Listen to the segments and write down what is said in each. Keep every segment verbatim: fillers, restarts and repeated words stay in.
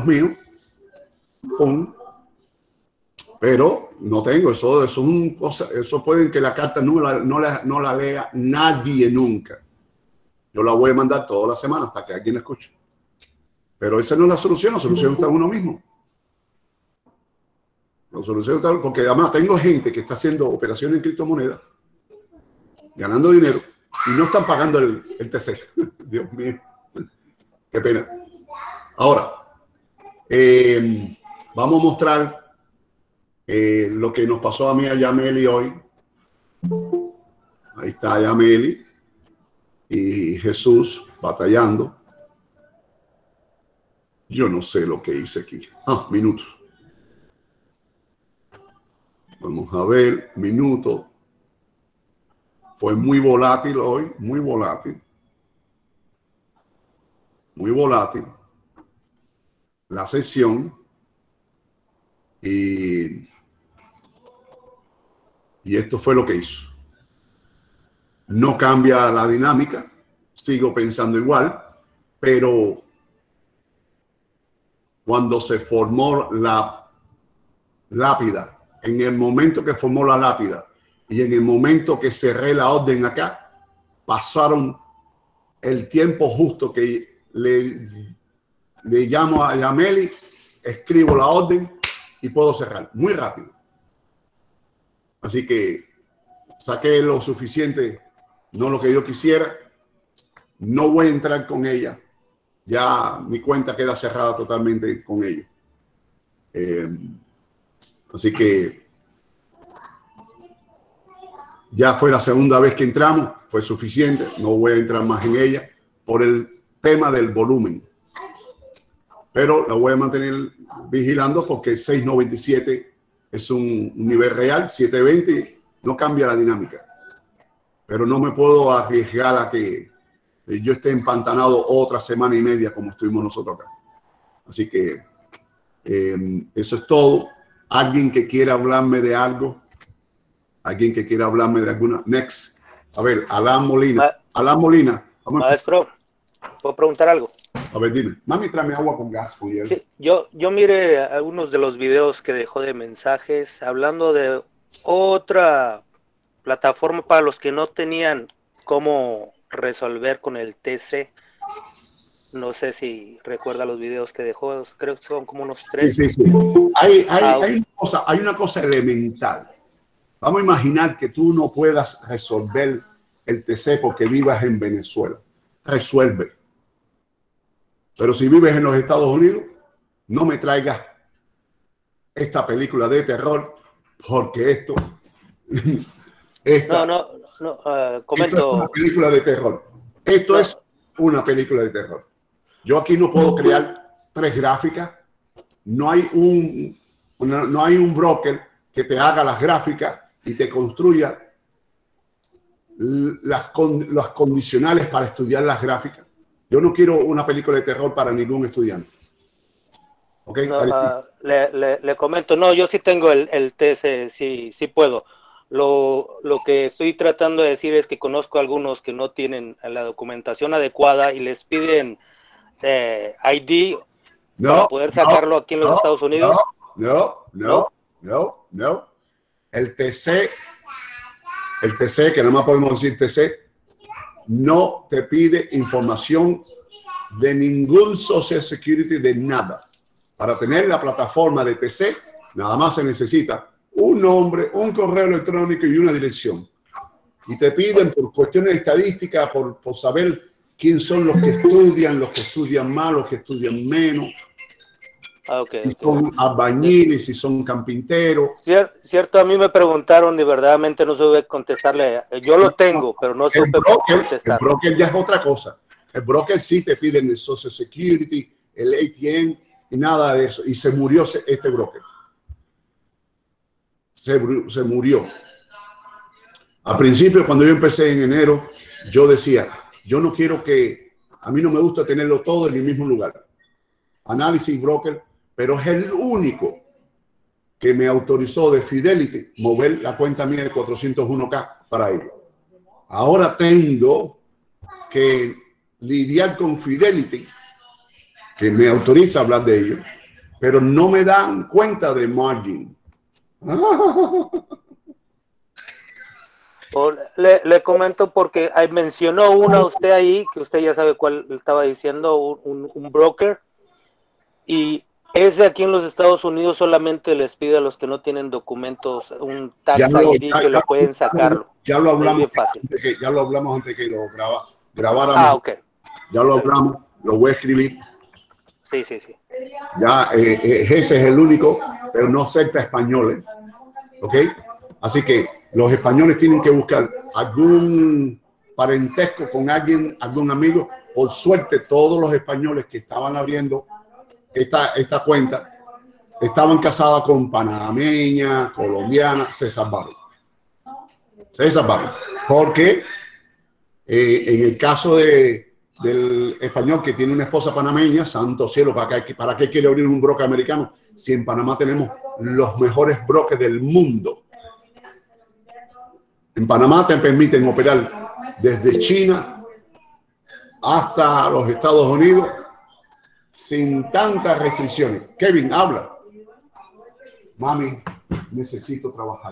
míos, pum. Pero no tengo, eso, eso, es un cosa, eso pueden que la carta no la, no, la, no la lea nadie nunca. Yo la voy a mandar toda la semana hasta que alguien la escuche. Pero esa no es la solución, la solución está en uno mismo. La solución está, porque además tengo gente que está haciendo operaciones en criptomonedas, ganando dinero, y no están pagando el, el T C. Dios mío, qué pena. Ahora, eh, vamos a mostrar eh, lo que nos pasó a mí a Yameli hoy. Ahí está Yameli y Jesús batallando. Yo no sé lo que hice aquí. Ah, minutos. Vamos a ver, minuto. Fue muy volátil hoy, muy volátil. Muy volátil. La sesión. Y, y esto fue lo que hizo. No cambia la dinámica. Sigo pensando igual. Pero cuando se formó la lápida, en el momento que formó la lápida y en el momento que cerré la orden acá, pasaron el tiempo justo que le, le llamo a Yameli, escribo la orden y puedo cerrar muy rápido. Así que saqué lo suficiente, no lo que yo quisiera. No voy a entrar con ella. Ya mi cuenta queda cerrada totalmente con ella. Eh, así que ya fue la segunda vez que entramos, fue suficiente, no voy a entrar más en ella por el tema del volumen. Pero la voy a mantener vigilando porque seis noventa y siete es un nivel real, siete veinte no cambia la dinámica. Pero no me puedo arriesgar a que yo esté empantanado otra semana y media como estuvimos nosotros acá. Así que eh, eso es todo. Alguien que quiera hablarme de algo, alguien que quiera hablarme de alguna. Next. A ver, Alan Molina. Ma Alan Molina. Vamos Maestro, ¿puedo preguntar algo? A ver, dime. Mami, tráeme agua con gas. Sí, yo, yo miré algunos de los videos que dejó de mensajes hablando de otra plataforma para los que no tenían cómo resolver con el T C. No sé si recuerda los videos que dejó, creo que son como unos tres. Sí, sí, sí. Hay, hay, ah, hay, una cosa, hay una cosa elemental. Vamos a imaginar que tú no puedas resolver el T C porque vivas en Venezuela. Resuelve. Pero si vives en los Estados Unidos, no me traigas esta película de terror porque esto... esta, no, no, no, uh, comento... Esto es una película de terror. Esto no. es una película de terror. Yo aquí no puedo crear tres gráficas. No hay un, no, no hay un broker que te haga las gráficas y te construya las, con, las condicionales para estudiar las gráficas. Yo no quiero una película de terror para ningún estudiante. ¿Okay? No, uh, le, le, le comento, no, yo sí tengo el, el T S, sí, sí puedo. Lo, lo que estoy tratando de decir es que conozco a algunos que no tienen la documentación adecuada y les piden eh, I D no, para poder sacarlo no, aquí en los no, Estados Unidos. No, no, no, no, no. El T C, el T C, que nada más podemos decir T C, no te pide información de ningún Social Security, de nada. Para tener la plataforma de T C, nada más se necesita un nombre, un correo electrónico y una dirección. Y te piden por cuestiones estadísticas, por, por saber quién son los que estudian, los que estudian más, los que estudian menos. Ah, okay, si okay. son albañiles, si son carpinteros. Cier, cierto, a mí me preguntaron y verdaderamente no supe contestarle. Yo lo tengo, pero no supe broker, contestar. El broker ya es otra cosa. El broker sí te piden el Social Security, el A T M y nada de eso. Y se murió este broker. Se, se murió. Al principio, cuando yo empecé en enero, yo decía, yo no quiero que, a mí no me gusta tenerlo todo en el mismo lugar. Análisis broker, pero es el único que me autorizó de Fidelity mover la cuenta mía de cuatrocientos uno K para ir. Ahora tengo que lidiar con Fidelity, que me autoriza a hablar de ello, pero no me dan cuenta de margin. Le, le comento porque ahí mencionó una usted ahí, que usted ya sabe cuál estaba diciendo, un, un broker, y ese aquí en los Estados Unidos solamente les pide a los que no tienen documentos un tax Ya lo, I D ya, que ya, lo pueden sacarlo. ya lo hablamos es bien fácil. antes que, ya lo hablamos antes que lo graba, grabáramos. Ah, ok. Ya lo hablamos, lo voy a escribir. Sí, sí, sí. Ya eh, eh, ese es el único, pero no acepta españoles. ¿Ok? Así que los españoles tienen que buscar algún parentesco con alguien, algún amigo. Por suerte, todos los españoles que estaban abriendo esta, esta cuenta estaban casados con panameña, colombiana, se salvaron. Se salvaron. Porque eh, en el caso de, del español que tiene una esposa panameña, santo cielo, ¿para qué, ¿para qué quiere abrir un broker americano? Si en Panamá tenemos los mejores brokers del mundo. En Panamá te permiten operar desde China hasta los Estados Unidos sin tantas restricciones. Kevin, habla. Mami, necesito trabajar.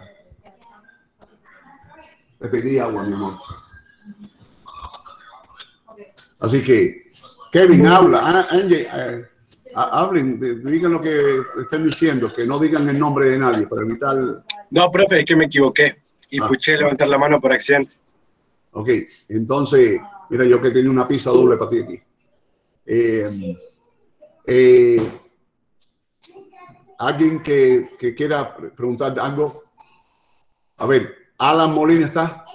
Te pedí agua, mi amor. Así que, Kevin, habla. Angie, eh, hablen, digan lo que estén diciendo, que no digan el nombre de nadie para evitar... No, profe, es que me equivoqué y ah. puché levantar la mano por accidente. Ok, entonces, mira, yo que tenía una pizza doble para ti aquí. Eh, eh, ¿Alguien que, que quiera preguntar algo? A ver, Alan Molina está.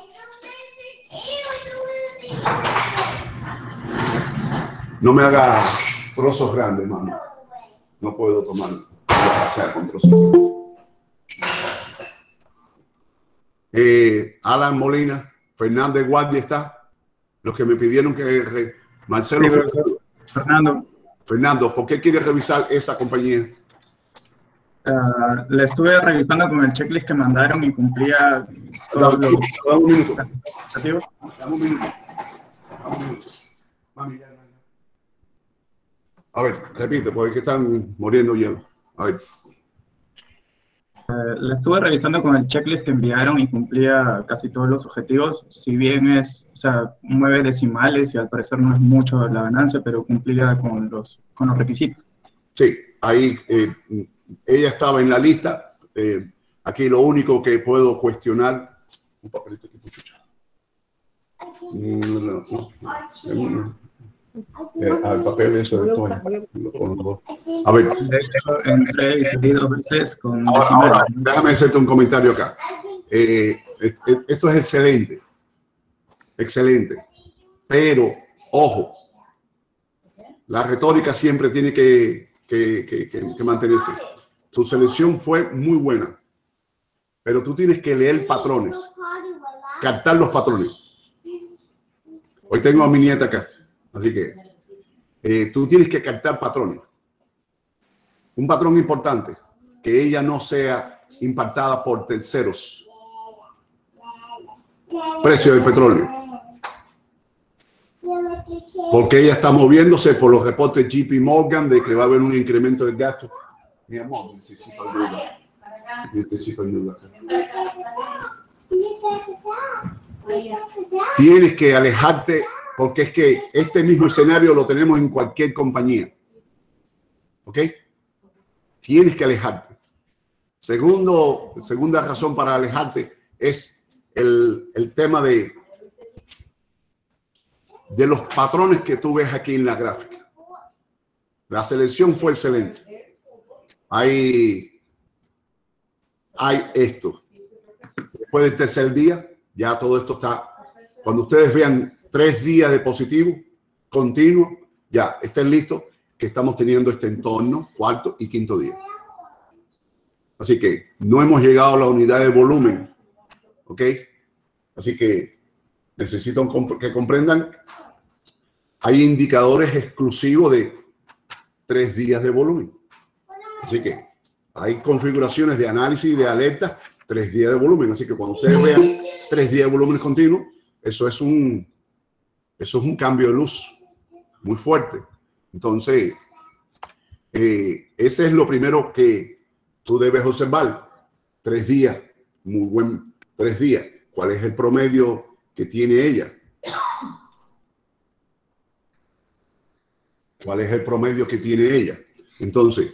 No me haga trozos grandes, mami. No puedo tomar o sea, con trozos. Eh, Alan Molina, Fernández Guardia está. Los que me pidieron que... Marcelo. Sí, Fernando. Fernando, ¿por qué quieres revisar esa compañía? Uh, la estuve revisando con el checklist que mandaron y cumplía todos los... Dame un minuto. Dame un minuto. Dame un minuto. Mami, ya, ya, ya. A ver, repite, porque es que están muriendo hielo. A ver. Uh, la estuve revisando con el checklist que enviaron y cumplía casi todos los objetivos. Si bien es, o sea, nueve decimales y al parecer no es mucho la ganancia, pero cumplía con los, con los requisitos. Sí, ahí eh, ella estaba en la lista. Eh, aquí lo único que puedo cuestionar... Un papelito aquí, puchucha. No, no, no, no. Eh, al papel de eso de todo. A ver. De hecho, entré y salí dos veces con Ahora, decimales. ahora, déjame hacerte un comentario acá. Eh, esto es excelente. Excelente. Pero, ojo, la retórica siempre tiene que, que, que, que, que mantenerse. Tu selección fue muy buena, pero tú tienes que leer patrones, captar los patrones. Hoy tengo a mi nieta acá. Así que eh, tú tienes que captar patrones. Un patrón importante, que ella no sea impactada por terceros. Precio del petróleo. Porque ella está moviéndose por los reportes J P Morgan de que va a haber un incremento del gasto. Mi amor, necesito ayuda. Necesito ayuda. Tienes que alejarte. Porque es que este mismo escenario lo tenemos en cualquier compañía. ¿Ok? Tienes que alejarte. Segundo, segunda razón para alejarte es el, el tema de, de los patrones que tú ves aquí en la gráfica. La selección fue excelente. Hay, hay esto. Después del tercer día, ya todo esto está... Cuando ustedes vean tres días de positivo continuo, ya estén listos que estamos teniendo este entorno cuarto y quinto día. Así que no hemos llegado a la unidad de volumen, ¿ok? Así que necesito que comprendan, hay indicadores exclusivos de tres días de volumen. Así que hay configuraciones de análisis y de alerta, tres días de volumen. Así que cuando ustedes vean tres días de volumen continuo, eso es un... Eso es un cambio de luz muy fuerte. Entonces, eh, ese es lo primero que tú debes observar. Tres días, muy buen, tres días. ¿Cuál es el promedio que tiene ella? ¿Cuál es el promedio que tiene ella? Entonces,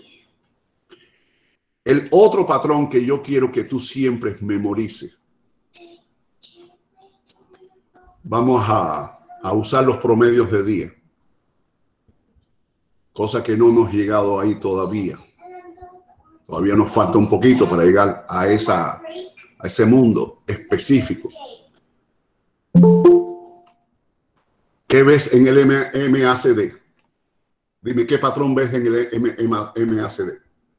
el otro patrón que yo quiero que tú siempre memorices. Vamos a, a usar los promedios de día. Cosa que no hemos llegado ahí todavía. Todavía nos falta un poquito para llegar a, esa, a ese mundo específico. ¿Qué ves en el M A C D? Dime, ¿qué patrón ves en el M A C D?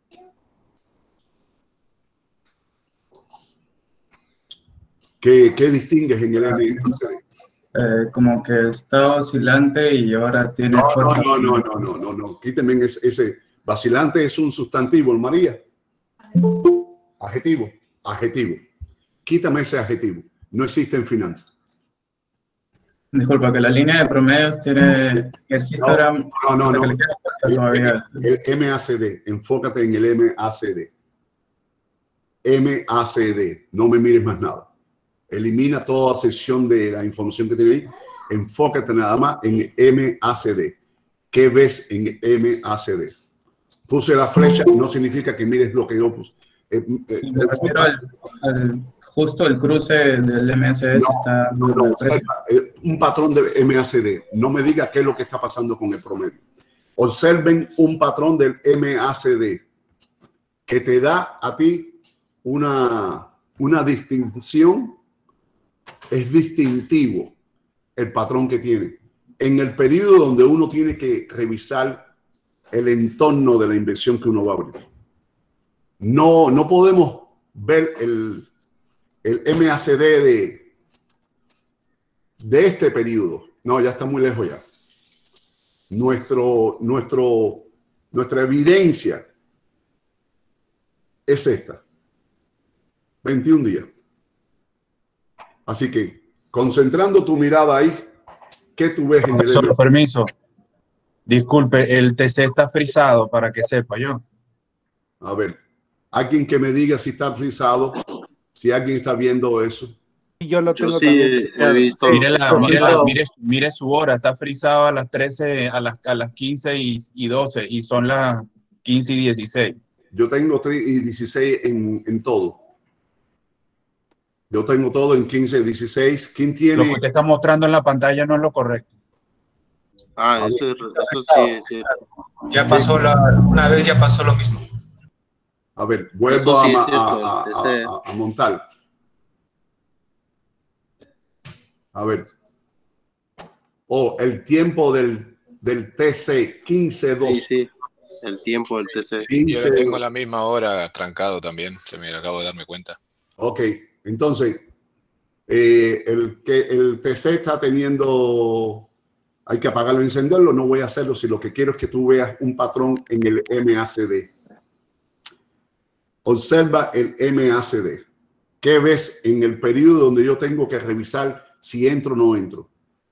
¿Qué, qué distingues en el M A C D? Eh, como que está oscilante y ahora tiene no, fuerza. No, no, no, no, no, no. Quíteme ese, ese. Vacilante es un sustantivo, María. Adjetivo, adjetivo. Quítame ese adjetivo. No existe en finanzas. Disculpa, que la línea de promedios tiene el histogram. No, no, no. O sea, no. el, todavía. el M A C D. Enfócate en el M A C D. M A C D. No me mires más nada. Elimina toda sección de la información que tiene ahí. Enfócate nada más en M A C D. ¿Qué ves en M A C D? Puse la flecha, no significa que mires lo que yo puse. Eh, eh, sí, me refiero al, al, justo el cruce del M A C D. No, está no, no, observa, eh, un patrón de M A C D. No me diga qué es lo que está pasando con el promedio. Observen un patrón del M A C D que te da a ti una, una distinción. Es distintivo el patrón que tiene. En el periodo donde uno tiene que revisar el entorno de la inversión que uno va a abrir. No, no podemos ver el, el M A C D de, de este periodo. No, ya está muy lejos ya. Nuestro, nuestro, nuestra evidencia es esta. veintiún días. Así que, concentrando tu mirada ahí, ¿qué tú ves en el Solo permiso. Disculpe, el T C está frisado para que sepa yo. A ver, alguien que me diga si está frisado, si alguien está viendo eso. Yo lo tengo yo sí también. he visto. Mire, la, mire, la, mire, mire su hora, está frisado a las trece, a las, a las quince y, y doce, y son las quince y dieciséis. Yo tengo tres y dieciséis en, en todo. Yo tengo todo en quince, dieciséis. ¿Quién tiene? Lo que usted está mostrando en la pantalla no es lo correcto. Ah, eso, eso sí, sí. Ya pasó la, una vez ya pasó lo mismo. A ver, vuelvo sí a, cierto, a, a, a, a montar. A ver. Oh, el tiempo del, del T C, quince dos. Sí, sí, el tiempo del T C. Yo lo tengo a la misma hora trancado también, se me acabo de darme cuenta. Ok, entonces, eh, el, que el T C está teniendo, hay que apagarlo y encenderlo, no voy a hacerlo si lo que quiero es que tú veas un patrón en el M A C D. Observa el M A C D. ¿Qué ves en el periodo donde yo tengo que revisar si entro o no entro?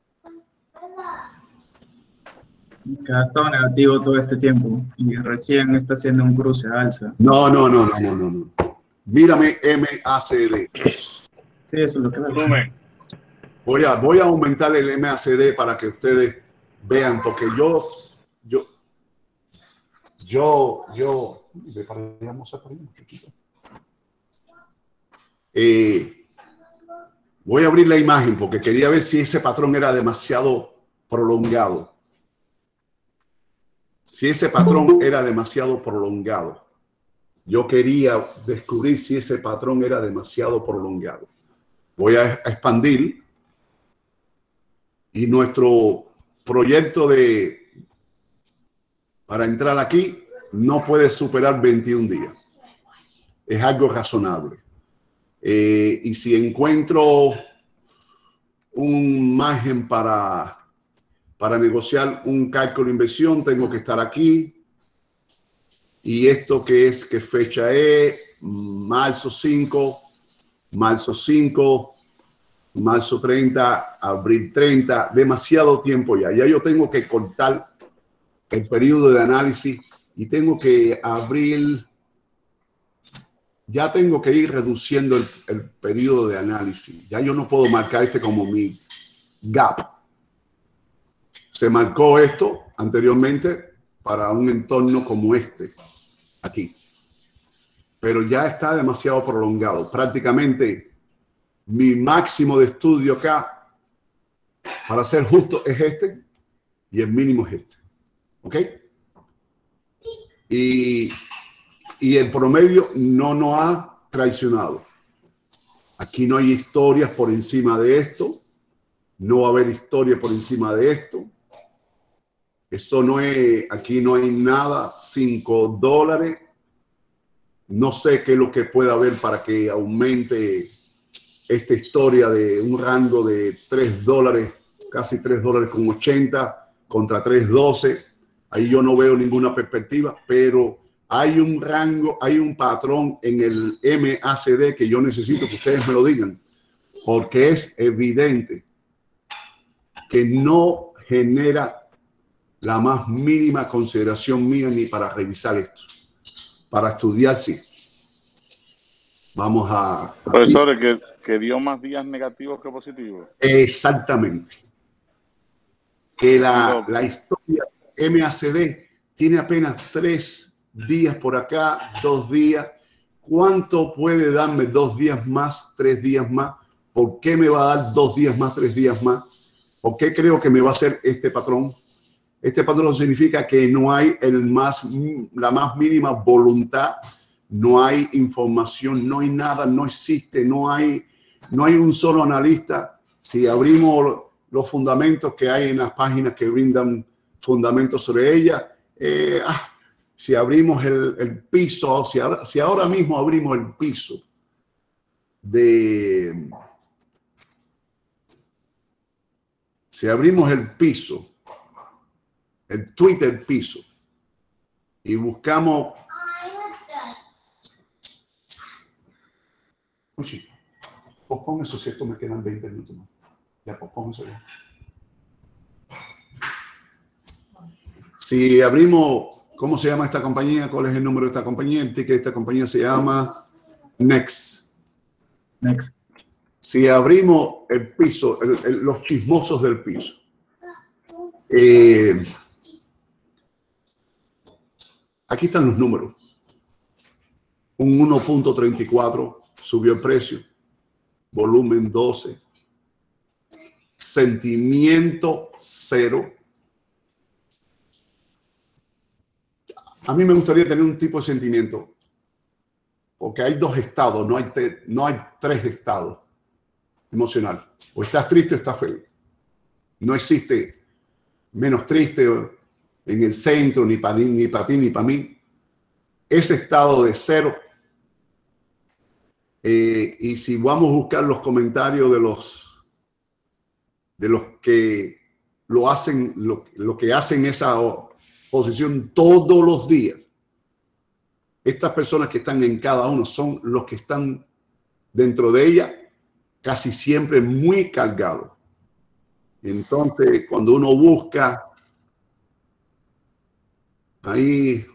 Que ha estado negativo todo este tiempo y recién está haciendo un cruce alza. No, no, no, no, no, no. no. Mírame M A C D. Sí, eso es lo que veo. Voy a, voy a aumentar el M A C D para que ustedes vean, porque yo, yo, yo, yo, eh, voy a abrir la imagen porque quería ver si ese patrón era demasiado prolongado. Si ese patrón era demasiado prolongado. Yo quería descubrir si ese patrón era demasiado prolongado. Voy a expandir y nuestro proyecto de para entrar aquí no puede superar veintiún días. Es algo razonable. Eh, y si encuentro un margen para, para negociar un cálculo de inversión, tengo que estar aquí. Y esto que es, ¿qué fecha es? Marzo cinco, marzo cinco, marzo treinta, abril treinta, demasiado tiempo ya. Ya yo tengo que cortar el periodo de análisis y tengo que abrir, ya tengo que ir reduciendo el, el periodo de análisis. Ya yo no puedo marcar este como mi gap. Se marcó esto anteriormente para un entorno como este, aquí. Pero ya está demasiado prolongado. Prácticamente mi máximo de estudio acá, para ser justo, es este y el mínimo es este. ¿Ok? Y, y el promedio no nos ha traicionado. Aquí no hay historias por encima de esto. No va a haber historia por encima de esto. Esto no es, aquí no hay nada, cinco dólares. No sé qué es lo que puede haber para que aumente esta historia de un rango de tres dólares, casi tres dólares con ochenta contra tres doce. Ahí yo no veo ninguna perspectiva, pero hay un rango, hay un patrón en el M A C D que yo necesito que ustedes me lo digan, porque es evidente que no genera la más mínima consideración mía ni para revisar esto. Para estudiar, sí. Vamos a... Profesores, que, que dio más días negativos que positivos. Exactamente. Que la, la historia M A C D tiene apenas tres días por acá, dos días. ¿Cuánto puede darme dos días más, tres días más? ¿Por qué me va a dar dos días más, tres días más? ¿Por qué creo que me va a hacer este patrón? Este patrón significa que no hay el más, la más mínima voluntad, no hay información, no hay nada, no existe, no hay, no hay un solo analista. Si abrimos los fundamentos que hay en las páginas que brindan fundamentos sobre ella, eh, ah, si abrimos el, el piso, si ahora, si ahora mismo abrimos el piso de... Si abrimos el piso, el Twitter piso, y buscamos... Oye, pospon eso, si esto me quedan veinte minutos más. Ya, pospon eso ya. Si abrimos, ¿cómo se llama esta compañía? ¿Cuál es el número de esta compañía? El ticket de esta compañía se llama Next. Next. Si abrimos el piso, el, el, los chismosos del piso, eh, aquí están los números. Un uno punto treinta y cuatro subió el precio, volumen doce, sentimiento cero. A mí me gustaría tener un tipo de sentimiento, porque hay dos estados, no hay, te, no hay tres estados emocional. O estás triste o estás feliz. No existe menos triste en el centro, ni para ni para ti, ni para mí. Ese estado de cero. Eh, y si vamos a buscar los comentarios de los, de los que lo hacen, lo, lo que hacen esa posición todos los días, estas personas que están en cada uno son los que están dentro de ella, casi siempre muy cargado. Entonces, cuando uno busca ahí,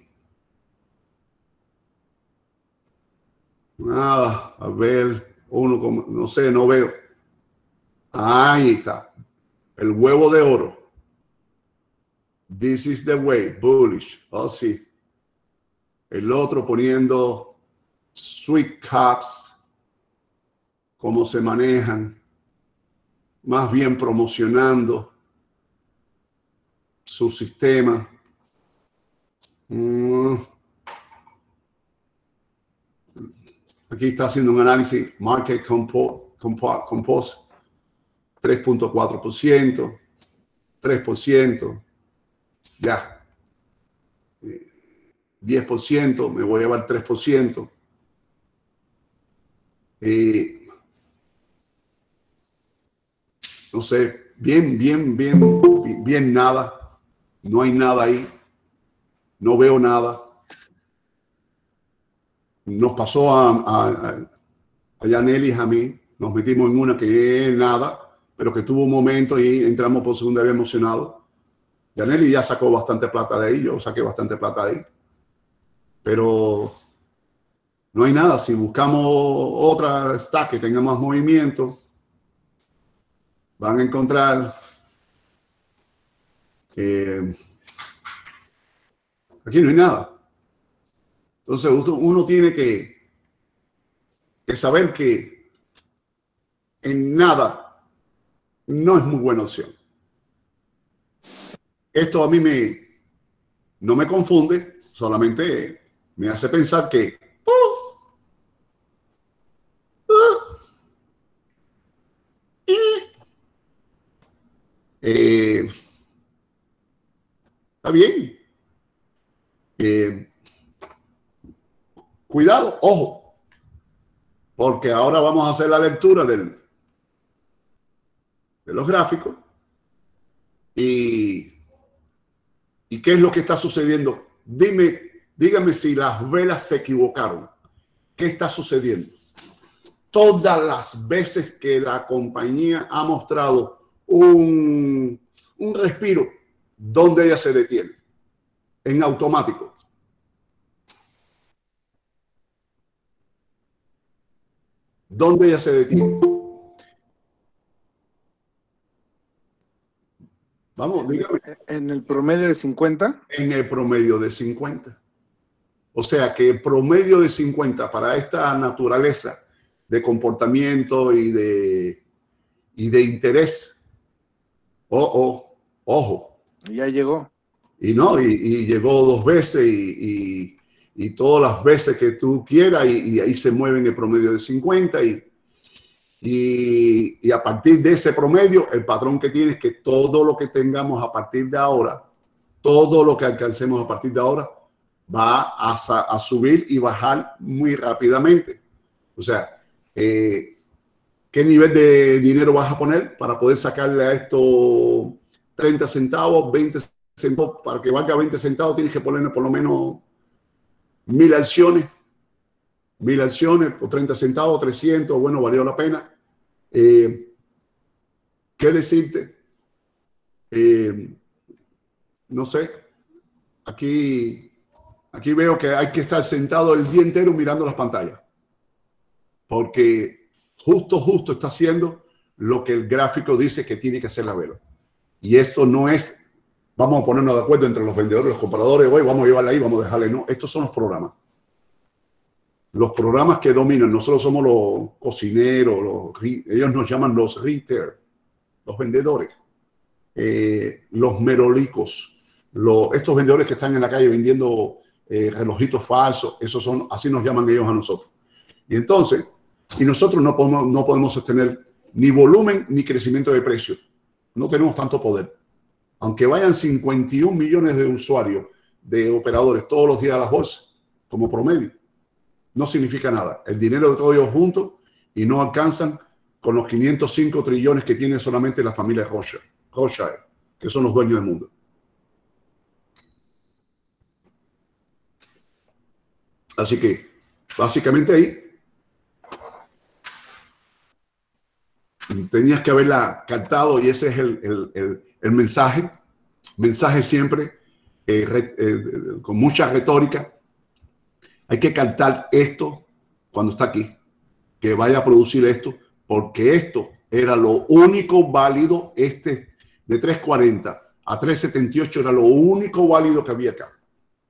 nada, a ver, uno como, no sé, no veo. Ahí está, el huevo de oro. This is the way, bullish. Oh, sí. El otro poniendo sweet caps. Cómo se manejan, más bien promocionando su sistema. Mm. Aquí está haciendo un análisis Market Compo, Compo, Compose, tres punto cuatro por ciento, tres por ciento, ya, diez por ciento, me voy a llevar tres por ciento. Eh, No sé, bien, bien, bien, bien nada. No hay nada ahí. No veo nada. Nos pasó a, a, a Yaneli y a mí. Nos metimos en una que es nada, pero que tuvo un momento y entramos por segunda vez emocionados. Yaneli ya sacó bastante plata de ahí. Yo saqué bastante plata de ahí. pero no hay nada. Si buscamos otra stack que tenga más movimiento, van a encontrar que aquí no hay nada. Entonces uno tiene que, que saber que en nada no es muy buena opción. Esto a mí me, no me confunde, solamente me hace pensar que uh, uh, eh, está bien. Eh, cuidado, ojo, porque ahora vamos a hacer la lectura del, de los gráficos y, y qué es lo que está sucediendo. Dime, dígame si las velas se equivocaron. ¿Qué está sucediendo? Todas las veces que la compañía ha mostrado un, un respiro, ¿dónde ella se detiene? En automático. ¿Dónde ella se detiene? Vamos, dígame. En el promedio de cincuenta. En el promedio de cincuenta. O sea que el promedio de cincuenta para esta naturaleza de comportamiento y de, y de interés. Oh, oh, ojo. Ya llegó. Y no, y, y llegó dos veces y, y, y todas las veces que tú quieras y, y ahí se mueve en el promedio de cincuenta y, y, y a partir de ese promedio el patrón que tiene es que todo lo que tengamos a partir de ahora, todo lo que alcancemos a partir de ahora va a, a subir y bajar muy rápidamente. O sea, eh, ¿qué nivel de dinero vas a poner para poder sacarle a esto treinta centavos, veinte centavos? Para que valga veinte centavos tienes que ponerle por lo menos mil acciones, mil acciones por treinta centavos, trescientos, bueno, valió la pena. Eh, ¿Qué decirte? Eh, no sé, aquí... Aquí veo que hay que estar sentado el día entero mirando las pantallas. Porque justo, justo está haciendo lo que el gráfico dice que tiene que hacer la vela. Y esto no es, vamos a ponernos de acuerdo entre los vendedores y los compradores, hoy vamos a llevarla ahí, vamos a dejarle, no. Estos son los programas. Los programas que dominan, nosotros somos los cocineros, los, ellos nos llaman los retail, los vendedores, eh, los merolicos, los, estos vendedores que están en la calle vendiendo Eh, relojitos falsos, esos son, así nos llaman ellos a nosotros. Y entonces, y nosotros no podemos, no podemos sostener ni volumen ni crecimiento de precios. No tenemos tanto poder. Aunque vayan cincuenta y un millones de usuarios, de operadores todos los días a las bolsas, como promedio, no significa nada. El dinero de todos ellos juntos y no alcanzan con los quinientos cinco trillones que tiene solamente la familia Rothschild, Rothschild, que son los dueños del mundo. Así que, básicamente ahí, tenías que haberla captado y ese es el, el, el, el mensaje. Mensaje siempre eh, re, eh, con mucha retórica. Hay que captar esto cuando está aquí, que vaya a producir esto, porque esto era lo único válido, este de tres cuarenta a tres setenta y ocho era lo único válido que había acá.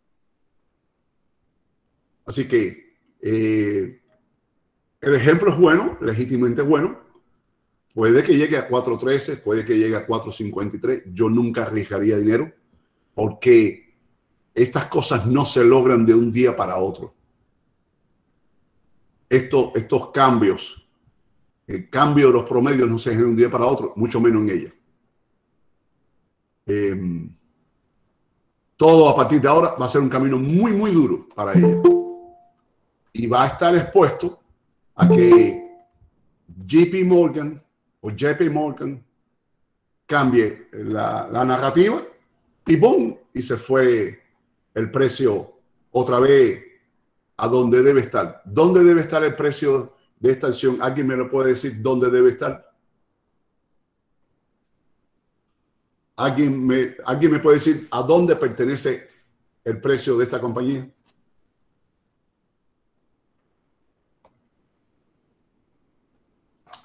Así que eh, el ejemplo es bueno, legítimamente bueno. Puede que llegue a cuatro trece, puede que llegue a cuatro cincuenta y tres. Yo nunca arriesgaría dinero porque estas cosas no se logran de un día para otro. Esto, estos cambios, el cambio de los promedios no se genera de un día para otro, mucho menos en ella. Eh, todo a partir de ahora va a ser un camino muy, muy duro para ella. Y va a estar expuesto a que J P Morgan o J P Morgan cambie la, la narrativa y ¡boom! Y se fue el precio otra vez a donde debe estar. ¿Dónde debe estar el precio de esta acción? ¿Alguien me lo puede decir dónde debe estar? ¿Alguien me, ¿Alguien me puede decir a dónde pertenece el precio de esta compañía?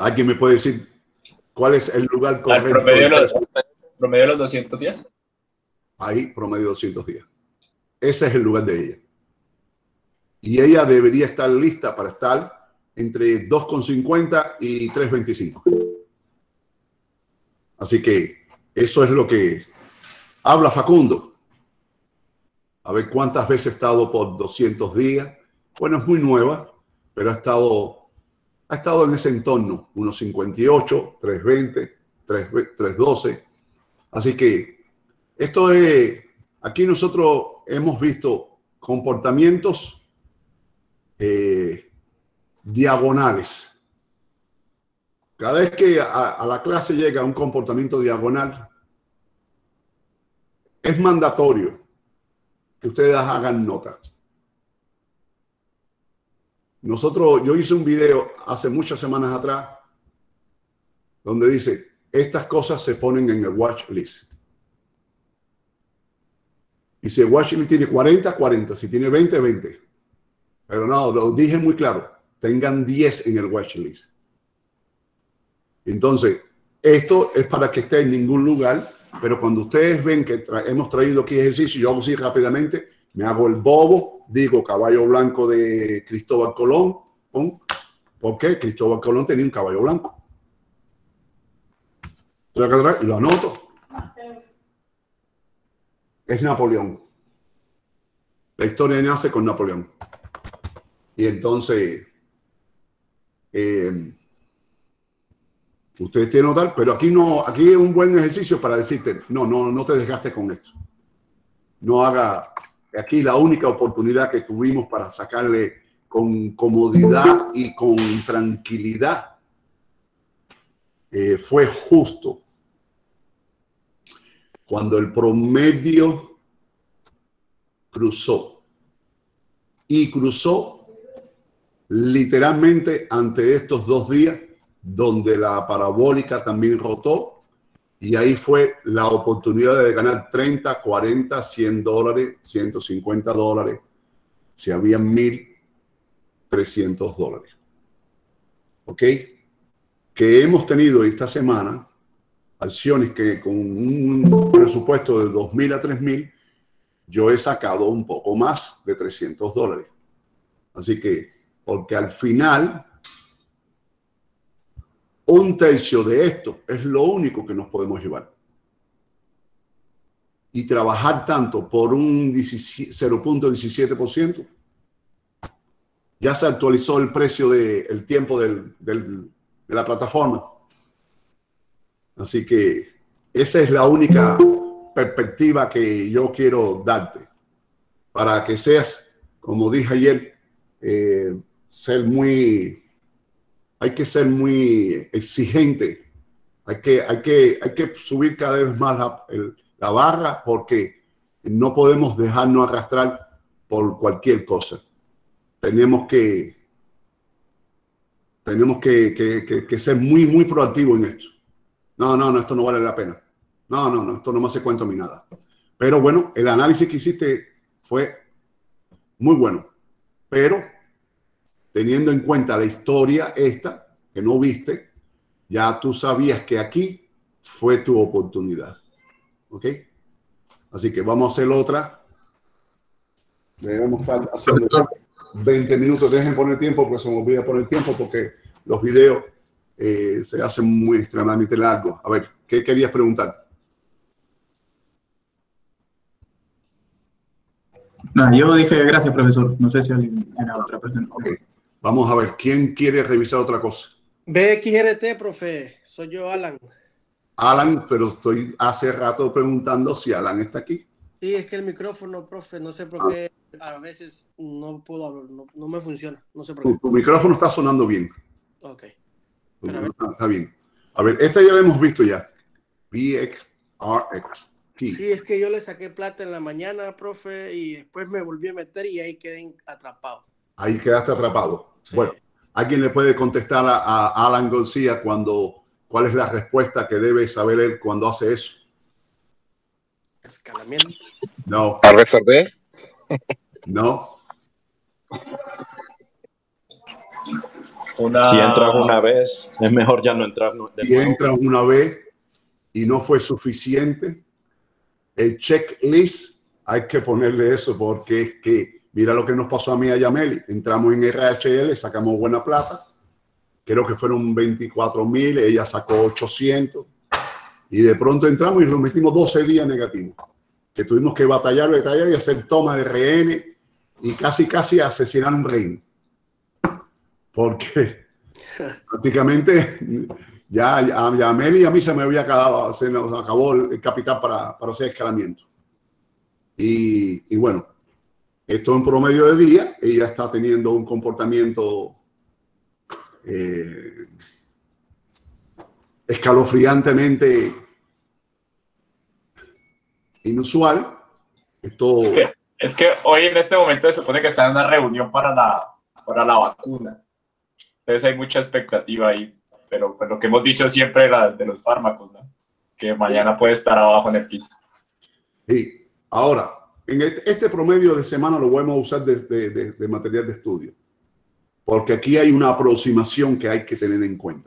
¿Alguien me puede decir cuál es el lugar correcto? ¿Al promedio de los, promedio de los doscientos días? Ahí, promedio doscientos días. Ese es el lugar de ella. Y ella debería estar lista para estar entre dos con cincuenta y tres veinticinco. Así que eso es lo que habla Facundo. A ver cuántas veces ha estado por doscientos días. Bueno, es muy nueva, pero ha estado, ha estado en ese entorno. uno cincuenta y ocho, tres veinte, tres doce. Así que esto es, aquí nosotros hemos visto comportamientos eh, diagonales. Cada vez que a, a la clase llega un comportamiento diagonal, es mandatorio que ustedes hagan nota. Nosotros, yo hice un video hace muchas semanas atrás donde dice, estas cosas se ponen en el watch list. Y si el watch list tiene cuarenta, cuarenta. Si tiene veinte, veinte. Pero no, lo dije muy claro. Tengan diez en el watch list. Entonces, esto es para que esté en ningún lugar. Pero cuando ustedes ven que tra hemos traído aquí ejercicio, yo hago así rápidamente, me hago el bobo, digo caballo blanco de Cristóbal Colón. ¿Pum? ¿Por qué? Cristóbal Colón tenía un caballo blanco. Y lo anoto. Es Napoleón. La historia nace con Napoleón. Y entonces, eh, ustedes tienen que notar, pero aquí no, aquí es un buen ejercicio para decirte, no, no, no te desgastes con esto. No haga, aquí la única oportunidad que tuvimos para sacarle con comodidad y con tranquilidad eh, fue justo cuando el promedio cruzó y cruzó literalmente ante estos dos días donde la parabólica también rotó y ahí fue la oportunidad de ganar treinta, cuarenta, cien dólares, ciento cincuenta dólares, si había mil trescientos dólares. ¿Ok? Que hemos tenido esta semana acciones que con un presupuesto de dos mil a tres mil, yo he sacado un poco más de trescientos dólares. Así que, porque al final, un tercio de esto es lo único que nos podemos llevar. Y trabajar tanto por un cero punto diecisiete por ciento, ya se actualizó el precio del tiempo del, del, de la plataforma. Así que esa es la única perspectiva que yo quiero darte. Para que seas, como dije ayer, eh, ser muy, hay que ser muy exigente. Hay que, hay que, hay que subir cada vez más la, el, la barra porque no podemos dejarnos arrastrar por cualquier cosa. Tenemos que, tenemos que, que, que, que ser muy, muy proactivos en esto. No, no, no, esto no vale la pena. No, no, no, esto no me hace cuento a mí nada. Pero bueno, el análisis que hiciste fue muy bueno. Pero teniendo en cuenta la historia esta, que no viste, ya tú sabías que aquí fue tu oportunidad. ¿Ok? Así que vamos a hacer otra. Debemos estar haciendo veinte minutos. Dejen poner tiempo, porque se me olvida poner tiempo, porque los videos eh, se hacen muy extremadamente largos. A ver, ¿qué querías preguntar? No, yo dije gracias, profesor. No sé si alguien tiene otra presentación. Okay. Vamos a ver, ¿quién quiere revisar otra cosa? B X R T, profe. Soy yo, Alan. Alan, pero estoy hace rato preguntando si Alan está aquí. Sí, es que el micrófono, profe, no sé por ah. qué a veces no puedo hablar, no, no me funciona. No sé por qué. Tu, tu micrófono está sonando bien. Ok. Está, está bien. A ver, esta ya la hemos visto ya. B X R X. Sí. sí, es que yo le saqué plata en la mañana, profe, y después me volví a meter y ahí quedé atrapado. Ahí quedaste atrapado. Sí. Bueno, ¿alguien le puede contestar a, a Alan García cuando, cuál es la respuesta que debe saber él cuando hace eso? Escalamiento. No. ¿A resolver? No. Una... Si entras una vez, es mejor ya no entrar de Si nuevo. entras una vez y no fue suficiente, el checklist hay que ponerle eso, porque es que mira lo que nos pasó a mí y a Yameli. Entramos en R H L, sacamos buena plata, creo que fueron veinticuatro mil, ella sacó ochocientos, y de pronto entramos y nos metimos doce días negativos, que tuvimos que batallar, batallar y hacer toma de rehenes y casi casi asesinar un rehén, porque prácticamente ya, ya, ya a Meli y a mí se me había acabado, se nos acabó el capital para, para hacer escalamiento. Y, y bueno, esto en promedio de día, ella está teniendo un comportamiento eh, escalofriantemente inusual. Esto, Es que, es que hoy en este momento se supone que está en una reunión para la, para la vacuna. Entonces hay mucha expectativa ahí. Pero pues, lo que hemos dicho siempre de, la, de los fármacos, ¿no? Que mañana puede estar abajo en el piso. Sí, ahora, en este, este promedio de semana lo vamos a usar de, de, de, de material de estudio, porque aquí hay una aproximación que hay que tener en cuenta.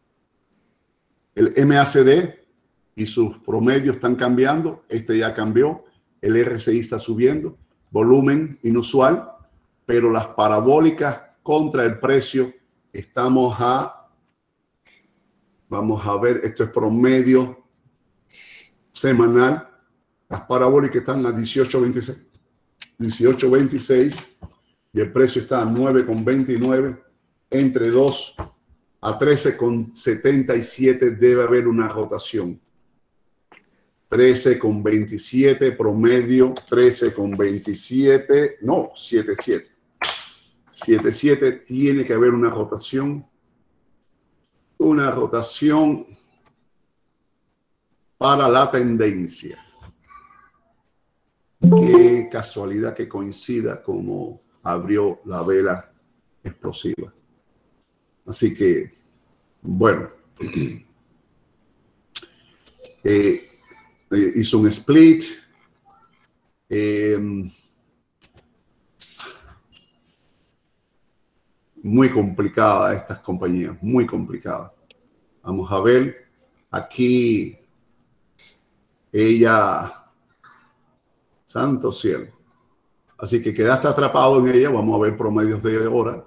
El M A C D y sus promedios están cambiando, este ya cambió, el R S I está subiendo, volumen inusual, pero las parabólicas contra el precio estamos a, vamos a ver, esto es promedio semanal. Las parabólicas están a dieciocho veintiséis, dieciocho veintiséis y el precio está a nueve con veintinueve. Entre dos a trece con setenta y siete debe haber una rotación. trece con veintisiete promedio, trece con veintisiete, no, siete siete. siete siete tiene que haber una rotación. Una rotación para la tendencia. Qué casualidad que coincida como abrió la vela explosiva. Así que, bueno, eh, eh, hizo un split. Eh, muy complicada estas compañías, muy complicada. Vamos a ver, aquí ella... Santo cielo. Así que quedaste atrapado en ella. Vamos a ver promedios de hora.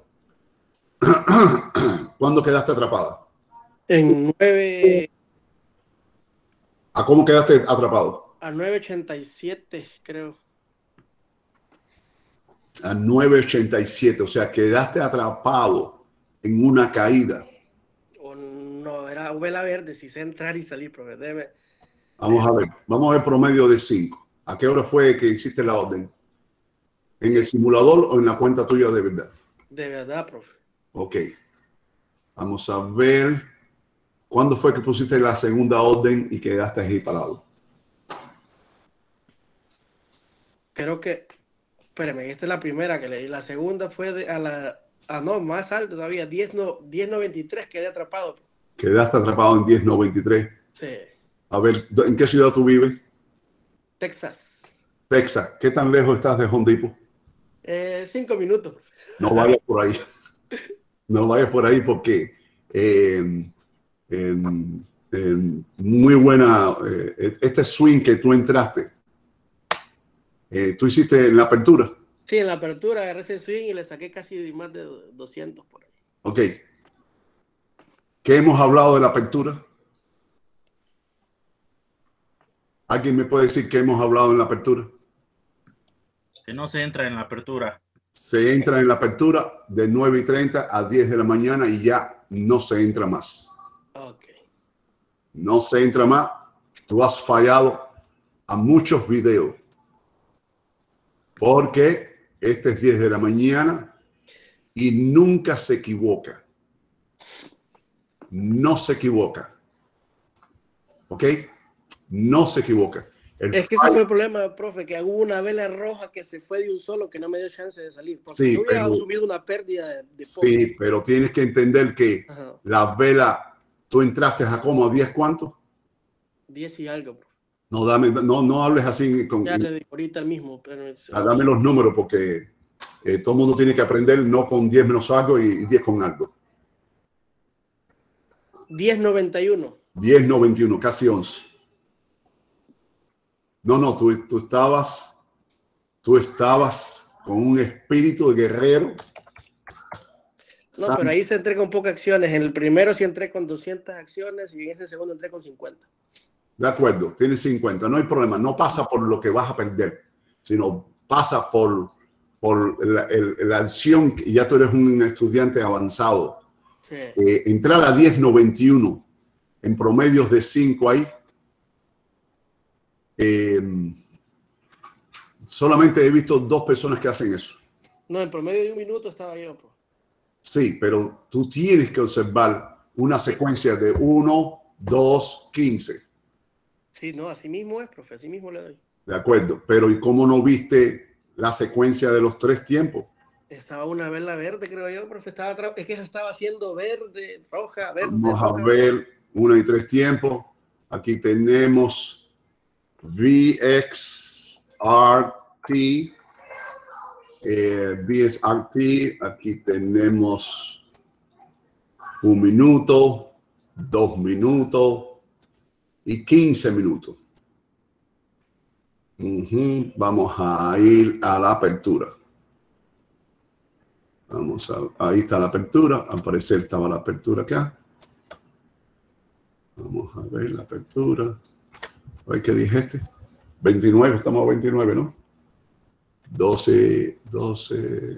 ¿Cuándo quedaste atrapada? En nueve. ¿A cómo quedaste atrapado? A nueve ochenta y siete, creo. A nueve ochenta y siete. O sea, quedaste atrapado en una caída. O no, era vela verde, si sé entrar y salir, profe. Debe... Vamos a ver. Vamos a ver promedio de cinco. ¿A qué hora fue que hiciste la orden? ¿En el simulador o en la cuenta tuya de verdad? De verdad, profe. Ok. Vamos a ver. ¿Cuándo fue que pusiste la segunda orden y quedaste ahí parado? Creo que... Espérame, esta es la primera que leí. La segunda fue de, a la... Ah, no, más alto todavía. diez noventa y tres quedé atrapado. Quedaste atrapado en diez noventa y tres. Sí. A ver, ¿en qué ciudad tú vives? Texas. Texas. ¿Qué tan lejos estás de Home Depot? Eh, cinco minutos. No vayas por ahí. No vayas por ahí porque eh, eh, eh, muy buena. Eh, este swing que tú entraste, eh, tú hiciste en la apertura. Sí, en la apertura agarré ese swing y le saqué casi más de doscientos por ahí. Ok. ¿Qué hemos hablado de la apertura? ¿Alguien me puede decir qué hemos hablado en la apertura? Que no se entra en la apertura. Se entra en la apertura de nueve y treinta a diez de la mañana y ya no se entra más. Okay. No se entra más. Tú has fallado a muchos videos. Porque este es diez de la mañana y nunca se equivoca. No se equivoca. ¿Ok? No se equivoca. El es que ese fue el problema, profe, que hubo una vela roja que se fue de un solo que no me dio chance de salir. Porque sí, yo hubiera pero, asumido una pérdida de, de sí, pero tienes que entender que Ajá. la vela, tú entraste a como a diez cuánto? diez y algo, profe. No, dame, no, no hables así. Con, ya le digo ahorita el mismo. Pero, dame los números porque eh, todo el mundo tiene que aprender no con diez menos algo y diez con algo. diez noventa y uno. diez noventa y uno, casi once. No, no, tú, tú estabas, tú estabas con un espíritu de guerrero. No, pero ahí se entré con pocas acciones. En el primero sí entré con doscientas acciones y en ese segundo entré con cincuenta. De acuerdo, tienes cincuenta, no hay problema. No pasa por lo que vas a perder, sino pasa por, por la, el, la acción. Ya tú eres un estudiante avanzado. Sí. Eh, entrar a diez noventa y uno en promedios de cinco ahí. Eh, solamente he visto dos personas que hacen eso. No, en promedio de un minuto estaba yo. Pues. Sí, pero tú tienes que observar una secuencia de uno, dos, quince. Sí, no, así mismo es, profe, así mismo le doy. De acuerdo, pero ¿y cómo no viste la secuencia de los tres tiempos? Estaba una vela verde, creo yo, profe. Estaba es que se estaba haciendo verde, roja, verde. Vamos roja, a ver una y tres tiempos. Aquí tenemos V X R T. Eh, V X R T. Aquí tenemos un minuto, dos minutos y quince minutos. Uh-huh. Vamos a ir a la apertura. Vamos a, ahí está la apertura. Al parecer estaba la apertura acá. Vamos a ver la apertura. Ay, ¿qué dijiste? veintinueve, estamos a veintinueve, ¿no? doce, doce.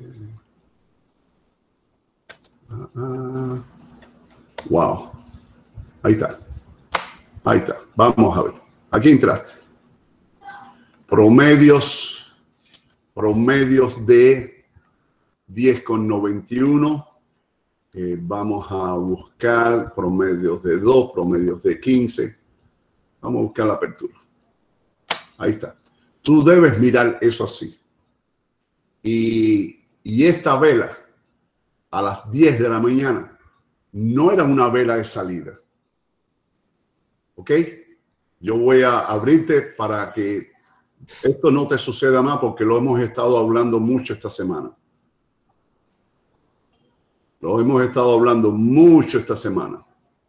Ah, ah. Wow. Ahí está. Ahí está. Vamos a ver. Aquí entraste. Promedios. Promedios de diez con noventa y uno. Eh, vamos a buscar promedios de dos, promedios de quince. Vamos a buscar la apertura. Ahí está. Tú debes mirar eso así. Y, y esta vela a las diez de la mañana no era una vela de salida. ¿Ok? Yo voy a abrirte para que esto no te suceda más porque lo hemos estado hablando mucho esta semana. Lo hemos estado hablando mucho esta semana.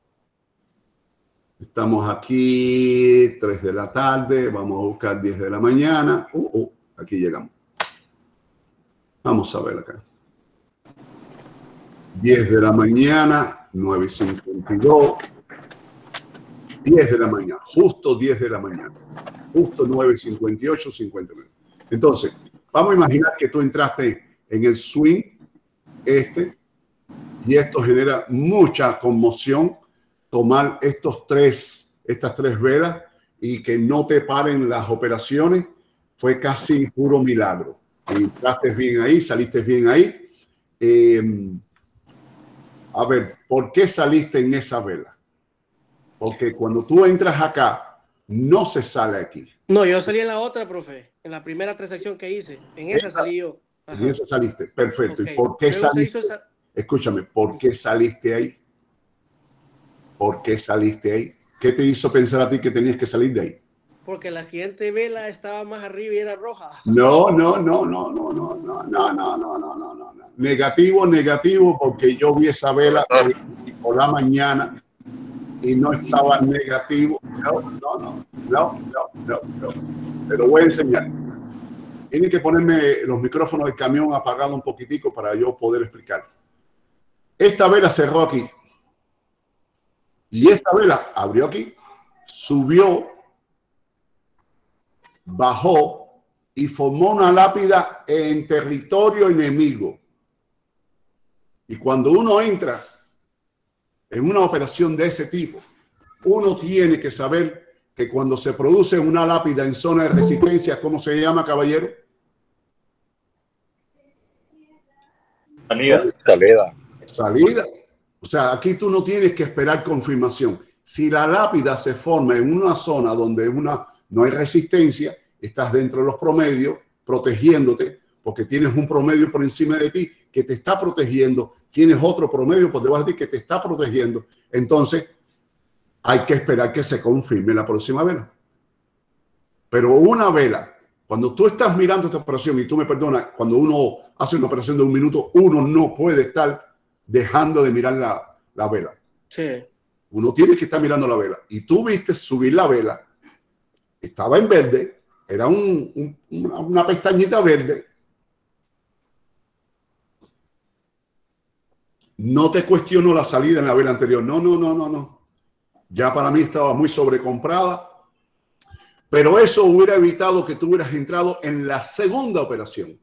Estamos aquí tres de la tarde, vamos a buscar diez de la mañana. Uh, uh, aquí llegamos. Vamos a ver acá. diez de la mañana, nueve cincuenta y dos. diez de la mañana, justo diez de la mañana. Justo nueve cincuenta y ocho, cincuenta. Entonces, vamos a imaginar que tú entraste en el swing este y esto genera mucha conmoción. Tomar estos tres, estas tres velas y que no te paren las operaciones fue casi puro milagro. Entraste bien ahí, saliste bien ahí. Eh, a ver, ¿por qué saliste en esa vela? Porque cuando tú entras acá, no se sale aquí. No, yo salí en la otra, profe. En la primera transacción que hice. En esa salí yo. Ajá. En esa saliste, perfecto. Okay. ¿Y por qué Luego saliste? esa... Escúchame, ¿por qué saliste ahí? ¿Por qué saliste ahí? ¿Qué te hizo pensar a ti que tenías que salir de ahí? Porque la siguiente vela estaba más arriba y era roja. No, no, no, no, no, no, no, no, no, no, no, no, no. Negativo, negativo, porque yo vi esa vela por la mañana y no estaba negativo. No, no, no, no, no, no, no. Te lo voy a enseñar. Tienen que ponerme los micrófonos del camión apagados un poquitico para yo poder explicar. Esta vela cerró aquí. Y esta vela abrió aquí, subió, bajó y formó una lápida en territorio enemigo. Y cuando uno entra en una operación de ese tipo, uno tiene que saber que cuando se produce una lápida en zona de resistencia, ¿cómo se llama, caballero? Salida. Salida. Salida. O sea, aquí tú no tienes que esperar confirmación. Si la lápida se forma en una zona donde una, no hay resistencia, estás dentro de los promedios, protegiéndote, porque tienes un promedio por encima de ti que te está protegiendo, tienes otro promedio por debajo de ti que te está protegiendo. Entonces, hay que esperar que se confirme la próxima vela. Pero una vela, cuando tú estás mirando esta operación, y tú me perdonas, cuando uno hace una operación de un minuto, uno no puede estar dejando de mirar la, la vela. Sí. uno tiene que estar mirando la vela. Y tú viste subir la vela, estaba en verde, era un, un, una, una pestañita verde. No te cuestiono la salida en la vela anterior. No, no, no, no, no. Ya para mí estaba muy sobrecomprada. Pero eso hubiera evitado que tú hubieras entrado en la segunda operación.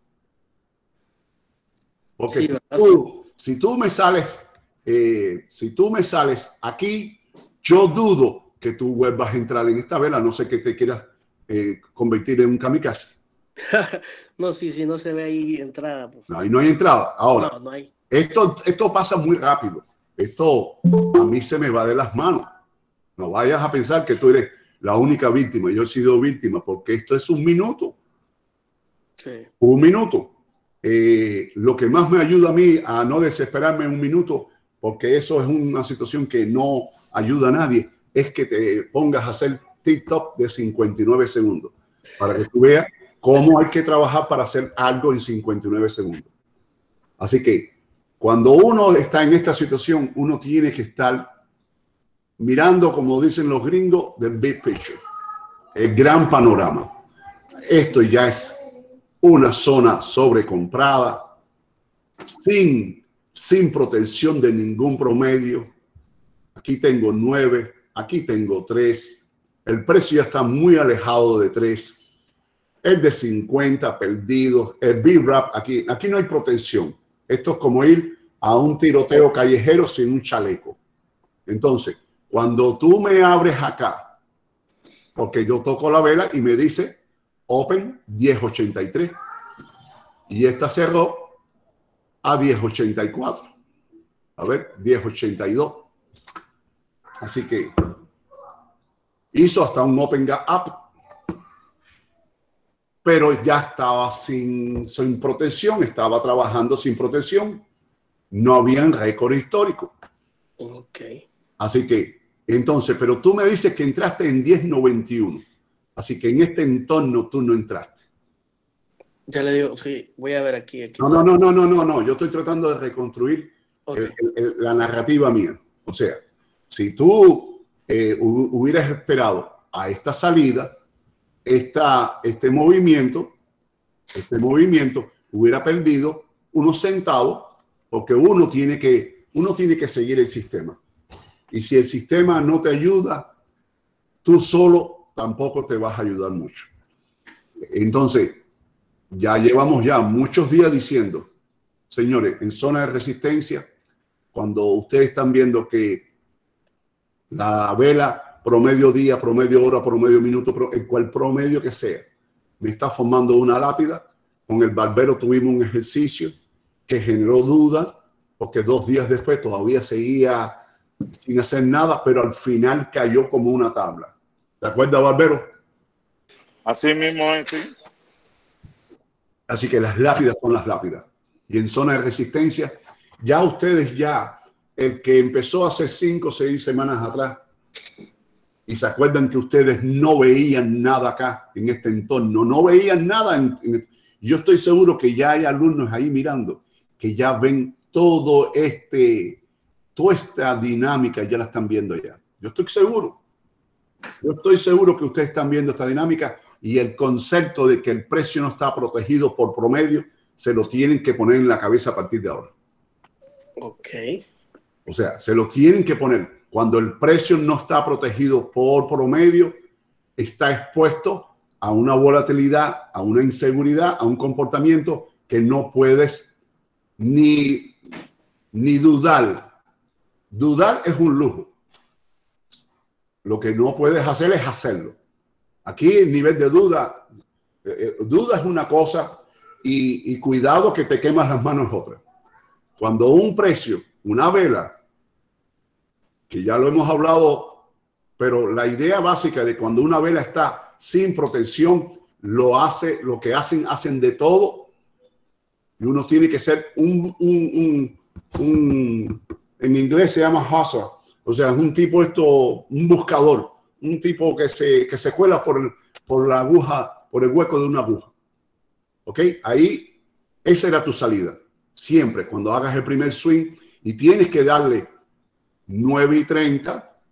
Porque sí, si, tú, si tú me sales, eh, si tú me sales aquí, yo dudo que tú vuelvas a entrar en esta vela, no sé que te quieras eh, convertir en un kamikaze. No, sí, sí, no se ve ahí entrada. Pues. No, ahí no hay entrada. Ahora, no, no hay. Esto, esto pasa muy rápido. Esto a mí se me va de las manos. No vayas a pensar que tú eres la única víctima. Yo he sido víctima porque esto es un minuto. Sí. Un minuto. Eh, lo que más me ayuda a mí a no desesperarme en un minuto, porque eso es una situación que no ayuda a nadie, es que te pongas a hacer TikTok de cincuenta y nueve segundos para que tú veas cómo hay que trabajar para hacer algo en cincuenta y nueve segundos. Así que cuando uno está en esta situación, uno tiene que estar mirando, como dicen los gringos, the big picture, el gran panorama. Esto ya es una zona sobrecomprada, sin, sin protección de ningún promedio. Aquí tengo nueve, aquí tengo tres. El precio ya está muy alejado de tres. El de cincuenta perdidos. El B-Rap, aquí, aquí no hay protección. Esto es como ir a un tiroteo callejero sin un chaleco. Entonces, cuando tú me abres acá, porque yo toco la vela y me dice Open diez ochenta y tres y esta cerró a diez ochenta y cuatro. A ver, diez ochenta y dos. Así que hizo hasta un Open Gap Up, pero ya estaba sin, sin protección, estaba trabajando sin protección, no había récord histórico. Ok. Así que, entonces, pero tú me dices que entraste en diez noventa y uno. Así que en este entorno tú no entraste. Ya le digo, sí, voy a ver aquí. aquí no, no, no, no, no, no, no. Yo estoy tratando de reconstruir okay. el, el, la narrativa mía. O sea, si tú eh, hubieras esperado a esta salida, esta, este movimiento, este movimiento hubiera perdido unos centavos, porque uno tiene que, uno tiene que seguir el sistema. Y si el sistema no te ayuda, tú solo tampoco te vas a ayudar mucho. Entonces, ya llevamos ya muchos días diciendo, señores, en zona de resistencia, cuando ustedes están viendo que la vela promedio día, promedio hora, promedio minuto, en cual promedio que sea, me está formando una lápida, con el barbero tuvimos un ejercicio que generó dudas, porque dos días después todavía seguía sin hacer nada, pero al final cayó como una tabla. ¿Te acuerdas, barbero? Así mismo es, sí. Así que las lápidas son las lápidas. Y en zona de resistencia, ya ustedes ya, el que empezó hace cinco o seis semanas atrás, y se acuerdan que ustedes no veían nada acá, en este entorno, no veían nada. En, en, yo estoy seguro que ya hay alumnos ahí mirando, que ya ven todo este, toda esta dinámica, ya la están viendo ya. Yo estoy seguro. Yo estoy seguro que ustedes están viendo esta dinámica y el concepto de que el precio no está protegido por promedio se lo tienen que poner en la cabeza a partir de ahora. Ok. O sea, se lo tienen que poner. Cuando el precio no está protegido por promedio, está expuesto a una volatilidad, a una inseguridad, a un comportamiento que no puedes ni, ni dudar. Dudar es un lujo. Lo que no puedes hacer es hacerlo. Aquí el nivel de duda, eh, duda es una cosa y, y cuidado que te quemas las manos es otra. Cuando un precio, una vela, que ya lo hemos hablado, pero la idea básica de cuando una vela está sin protección, lo hace, lo que hacen, hacen de todo y uno tiene que ser un, un, un, un en inglés se llama hustler. O sea, es un tipo esto, un buscador, un tipo que se, que se cuela por, el, por la aguja, por el hueco de una aguja. ¿Ok? Ahí, esa era tu salida. Siempre, cuando hagas el primer swing y tienes que darle nueve y treinta,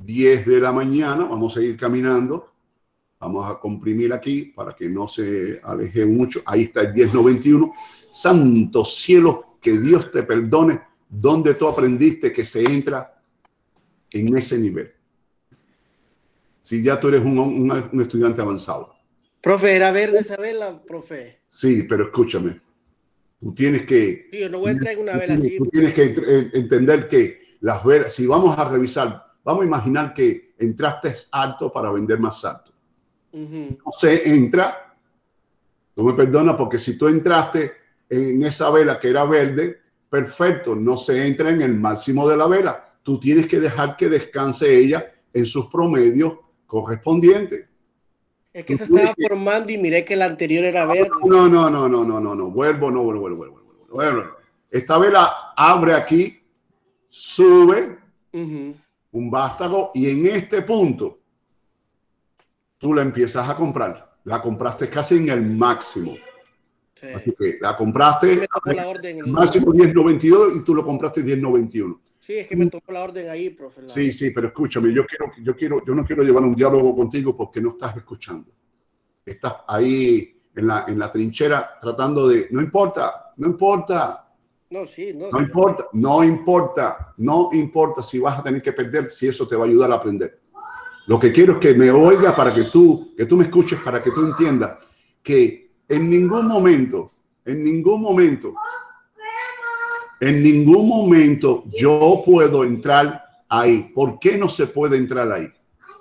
diez de la mañana. Vamos a seguir caminando. Vamos a comprimir aquí para que no se aleje mucho. Ahí está el diez noventa y uno. Santo cielo, que Dios te perdone. ¿Dónde tú aprendiste que se entra en ese nivel? Si ya tú eres un, un, un estudiante avanzado. Profe, ¿era verde esa vela, profe? Sí, pero escúchame. Tú tienes que... Sí, yo no voy a entrar en una vela así. Tú tienes que entender que las velas, si vamos a revisar, vamos a imaginar que entraste alto para vender más alto. Uh-huh. No se entra, tú me perdonas, porque si tú entraste en esa vela que era verde, perfecto, no se entra en el máximo de la vela. Tú tienes que dejar que descanse ella en sus promedios correspondientes. Es que se estaba formando y miré que la anterior era verde. No, no, no, no, no, no, no, vuelvo, no, vuelvo, vuelvo, vuelvo, vuelvo. Esta vela abre aquí, sube uh-huh. un vástago y en este punto tú la empiezas a comprar. La compraste casi en el máximo. Sí. Así que la compraste la orden el máximo diez noventa y dos y tú lo compraste diez noventa y uno. Sí, es que me tocó la orden ahí, profe. Sí, sí, pero escúchame, yo quiero, yo quiero, yo no quiero llevar un diálogo contigo porque no estás escuchando. Estás ahí en la, en la trinchera tratando de, no importa, no importa. No, sí, no. No sí, importa, no importa, no importa si vas a tener que perder, si eso te va a ayudar a aprender. Lo que quiero es que me oiga para que tú, que tú me escuches, para que tú entiendas que en ningún momento, en ningún momento, en ningún momento yo puedo entrar ahí. ¿Por qué no se puede entrar ahí?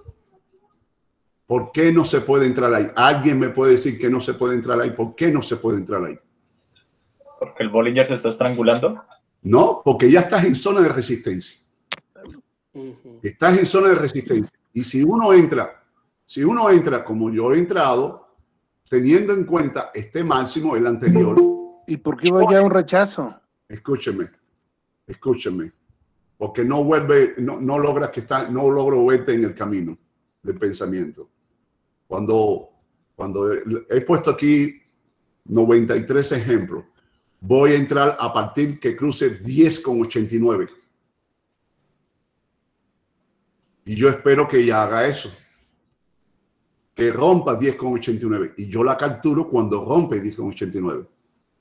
¿Por qué no se puede entrar ahí? ¿Alguien me puede decir que no se puede entrar ahí? ¿Por qué no se puede entrar ahí? ¿Porque el Bollinger se está estrangulando? No, porque ya estás en zona de resistencia. Estás en zona de resistencia. Y si uno entra, si uno entra como yo he entrado, teniendo en cuenta este máximo, el anterior. ¿Y por qué va ya un rechazo? Escúcheme, escúcheme, porque no vuelve, no, no logras que está, no logro verte en el camino del pensamiento. Cuando, cuando he puesto aquí noventa y tres ejemplos, voy a entrar a partir que cruce diez con ochenta y nueve. Y yo espero que ella haga eso. Que rompa diez con ochenta y nueve. Y yo la capturo cuando rompe diez con ochenta y nueve.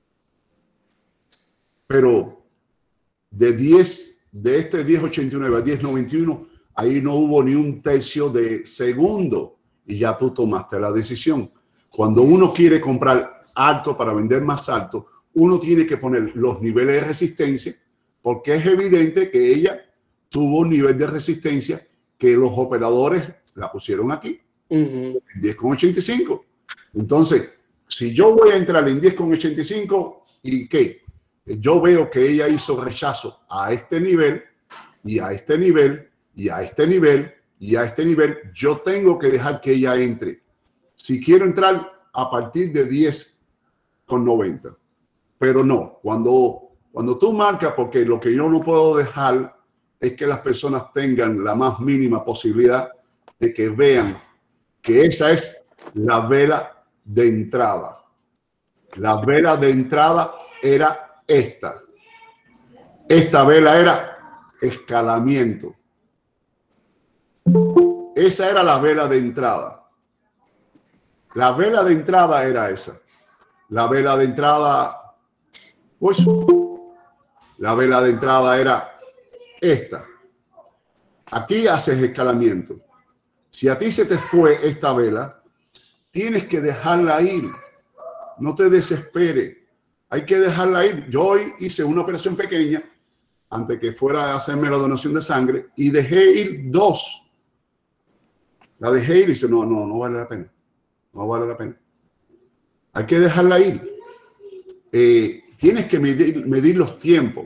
Pero de diez, de este diez ochenta y nueve a diez noventa y uno, ahí no hubo ni un tercio de segundo y ya tú tomaste la decisión. Cuando uno quiere comprar alto para vender más alto, uno tiene que poner los niveles de resistencia, porque es evidente que ella tuvo un nivel de resistencia que los operadores la pusieron aquí, uh-huh. en diez con ochenta y cinco. Entonces, si yo voy a entrar en diez con ochenta y cinco, ¿y qué? Yo veo que ella hizo rechazo a este nivel y a este nivel y a este nivel y a este nivel. Yo tengo que dejar que ella entre. Si quiero entrar a partir de diez con noventa. Pero no, cuando, cuando tú marcas, porque lo que yo no puedo dejar es que las personas tengan la más mínima posibilidad de que vean que esa es la vela de entrada. La vela de entrada era esta. Esta vela era escalamiento. Esa era la vela de entrada. La vela de entrada era esa. La vela de entrada, pues, la vela de entrada era esta. Aquí haces escalamiento. Si a ti se te fue esta vela, tienes que dejarla ir. No te desesperes. Hay que dejarla ir. Yo hoy hice una operación pequeña antes que fuera a hacerme la donación de sangre y dejé ir dos. La dejé ir y dice, no, no, no vale la pena. No vale la pena. Hay que dejarla ir. Eh, tienes que medir, medir los tiempos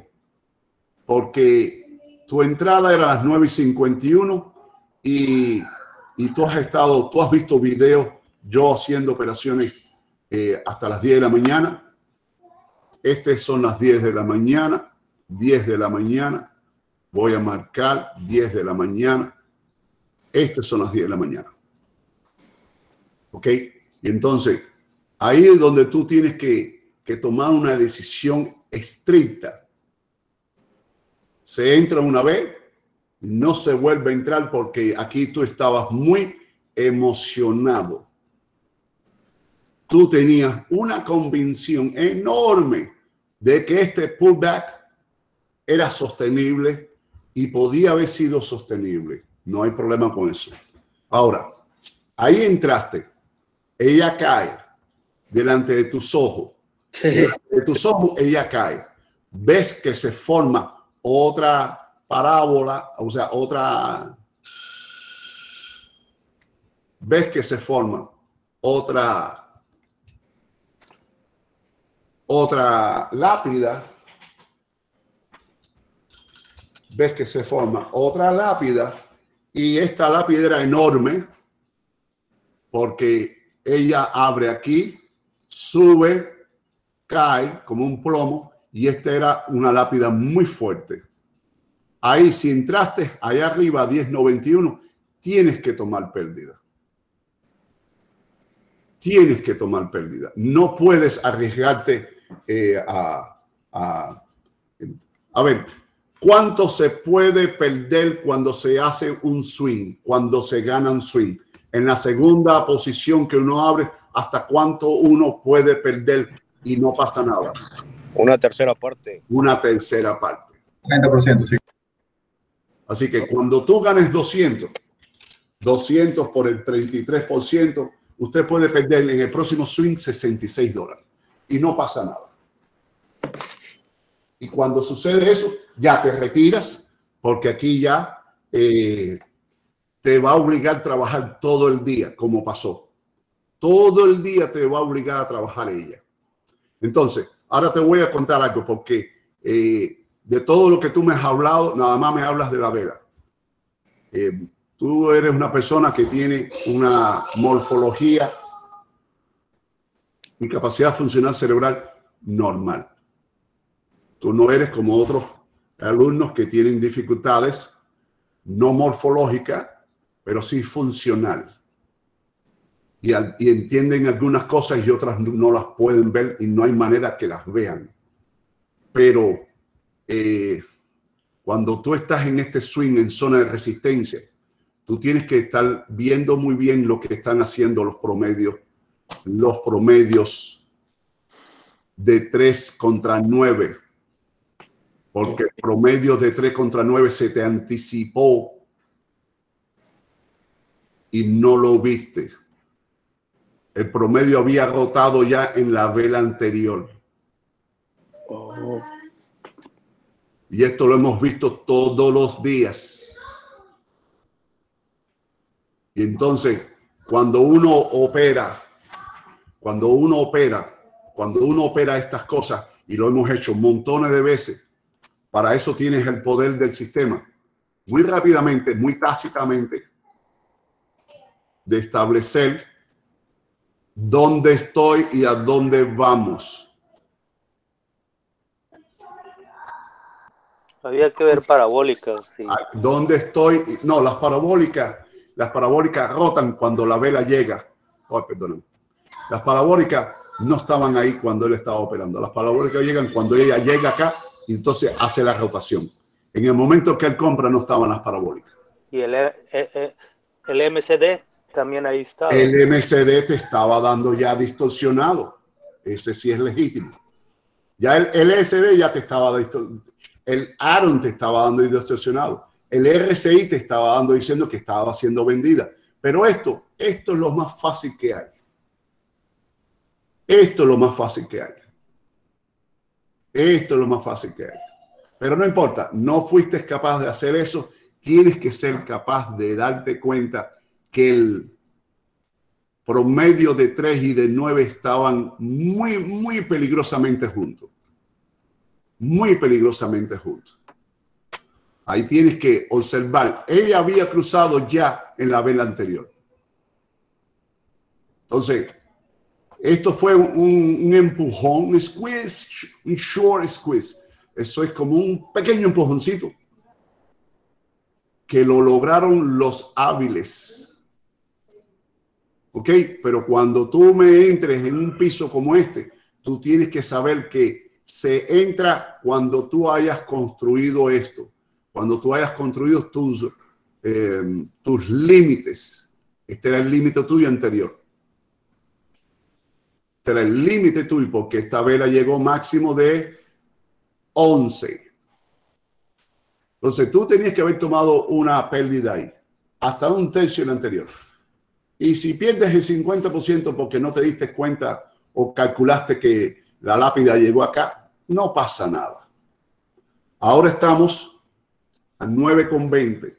porque tu entrada era a las nueve y cincuenta y uno y, y tú has estado, tú has visto videos yo haciendo operaciones eh, hasta las diez de la mañana. Estas son las diez de la mañana, diez de la mañana. Voy a marcar diez de la mañana. Estas son las diez de la mañana. ¿Ok? Y entonces, ahí es donde tú tienes que, que tomar una decisión estricta. Se entra una vez, no se vuelve a entrar porque aquí tú estabas muy emocionado. Tú tenías una convicción enorme de que este pullback era sostenible y podía haber sido sostenible. No hay problema con eso. Ahora, ahí entraste. Ella cae delante de tus ojos. Sí. Delante de tus ojos, ella cae. Ves que se forma otra parábola, o sea, otra... Ves que se forma otra... otra lápida. Ves que se forma otra lápida y esta lápida era enorme porque ella abre aquí, sube, cae como un plomo y esta era una lápida muy fuerte. Ahí si entraste allá arriba a diez noventa y uno, tienes que tomar pérdida. Tienes que tomar pérdida. No puedes arriesgarte eh, a, a... A ver, ¿cuánto se puede perder cuando se hace un swing? Cuando se gana un swing. En la segunda posición que uno abre, ¿hasta cuánto uno puede perder y no pasa nada? Una tercera parte. Una tercera parte. treinta por ciento, sí. Así que cuando tú ganes doscientos, doscientos por el treinta y tres por ciento, usted puede perder en el próximo swing sesenta y seis dólares. Y no pasa nada. Y cuando sucede eso, ya te retiras, porque aquí ya eh, te va a obligar a trabajar todo el día, como pasó. Todo el día te va a obligar a trabajar ella. Entonces, ahora te voy a contar algo, porque eh, de todo lo que tú me has hablado, nada más me hablas de la vela. Eh, tú eres una persona que tiene una morfología y capacidad funcional cerebral normal. Tú no eres como otros alumnos que tienen dificultades no morfológicas, pero sí funcional. Y, y entienden algunas cosas y otras no las pueden ver y no hay manera que las vean. Pero eh, cuando tú estás en este swing en zona de resistencia, tú tienes que estar viendo muy bien lo que están haciendo los promedios, los promedios de tres contra nueve. Porque el promedio de tres contra nueve se te anticipó y no lo viste. El promedio había rotado ya en la vela anterior. Oh. Y esto lo hemos visto todos los días. Y entonces, cuando uno opera, cuando uno opera, cuando uno opera estas cosas, y lo hemos hecho montones de veces, para eso tienes el poder del sistema. Muy rápidamente, muy tácitamente, de establecer dónde estoy y a dónde vamos. Había que ver parabólicas. Sí. ¿Dónde estoy? No, las parabólicas, las parabólicas rotan cuando la vela llega. Oh, perdón. Las parabólicas no estaban ahí cuando él estaba operando. Las parabólicas llegan cuando ella llega acá y entonces hace la rotación. En el momento que él compra no estaban las parabólicas. Y el, el, el M C D también ahí estaba. El M C D te estaba dando ya distorsionado. Ese sí es legítimo. Ya el, el L S D ya te estaba distorsionado. El Aaron te estaba dando distorsionado. El R S I te estaba dando diciendo que estaba siendo vendida. Pero esto, esto es lo más fácil que hay. Esto es lo más fácil que hay. Esto es lo más fácil que hay. Pero no importa, no fuiste capaz de hacer eso. Tienes que ser capaz de darte cuenta que el promedio de tres y de nueve estaban muy, muy peligrosamente juntos. Muy peligrosamente juntos. Ahí tienes que observar. Ella había cruzado ya en la vela anterior. Entonces, esto fue un, un empujón, un squeeze, un short squeeze. Eso es como un pequeño empujoncito que lo lograron los hábiles. ¿Ok? Pero cuando tú me entres en un piso como este, tú tienes que saber que se entra cuando tú hayas construido esto. cuando tú hayas construido tus, eh, tus límites. Este era el límite tuyo anterior. Este era el límite tuyo porque esta vela llegó máximo de once. Entonces tú tenías que haber tomado una pérdida ahí, hasta un tercio del anterior. Y si pierdes el cincuenta por ciento porque no te diste cuenta o calculaste que la lápida llegó acá, no pasa nada. Ahora estamos a nueve con veinte.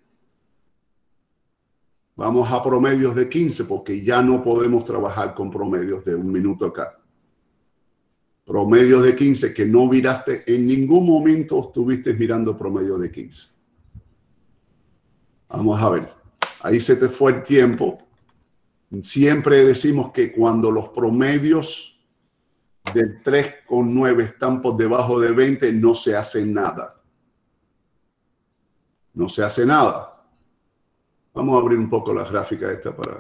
Vamos a promedios de quince porque ya no podemos trabajar con promedios de un minuto acá. Promedios de quince que no miraste, en ningún momento estuviste mirando promedio de quince. Vamos a ver. Ahí se te fue el tiempo. Siempre decimos que cuando los promedios del tres con nueve están por debajo de veinte, no se hace nada. No se hace nada. Vamos a abrir un poco la gráfica esta para...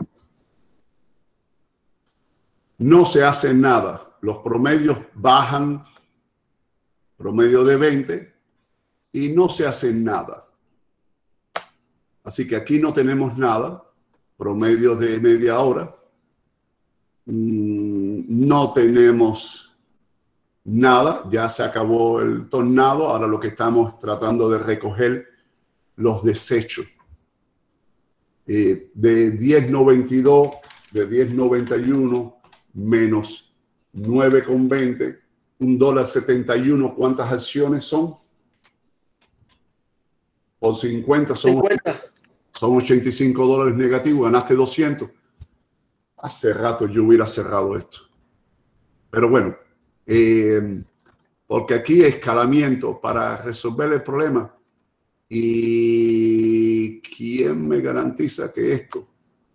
No se hace nada. Los promedios bajan, promedio de veinte, y no se hace nada. Así que aquí no tenemos nada. Promedio de media hora. No tenemos nada. Ya se acabó el tornado. Ahora lo que estamos tratando de recoger los desechos. Eh, de diez noventa y dos, de diez noventa y uno menos nueve con veinte, un dólar setenta y uno. ¿Cuántas acciones son? Por cincuenta son, cincuenta. Son ochenta y cinco dólares negativos. Ganaste doscientos. Hace rato yo hubiera cerrado esto. Pero bueno, eh, porque aquí hay escalamiento para resolver el problema. ¿Y quién me garantiza que esto?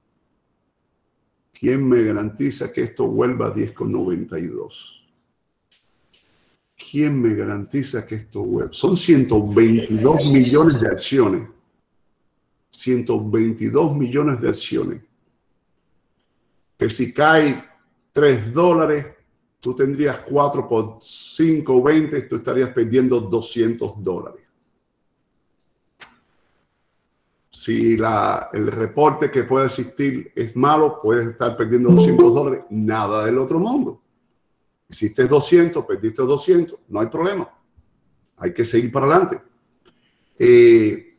¿Quién me garantiza que esto vuelva a diez con noventa y dos? ¿Quién me garantiza que esto vuelva? Son ciento veintidós millones de acciones. ciento veintidós millones de acciones. Que si cae tres dólares, tú tendrías cuatro por cinco, veinte, tú estarías perdiendo doscientos dólares. Si la, el reporte que puede existir es malo, puedes estar perdiendo doscientos dólares. Nada del otro mundo. Hiciste doscientos, perdiste doscientos. No hay problema. Hay que seguir para adelante. Eh,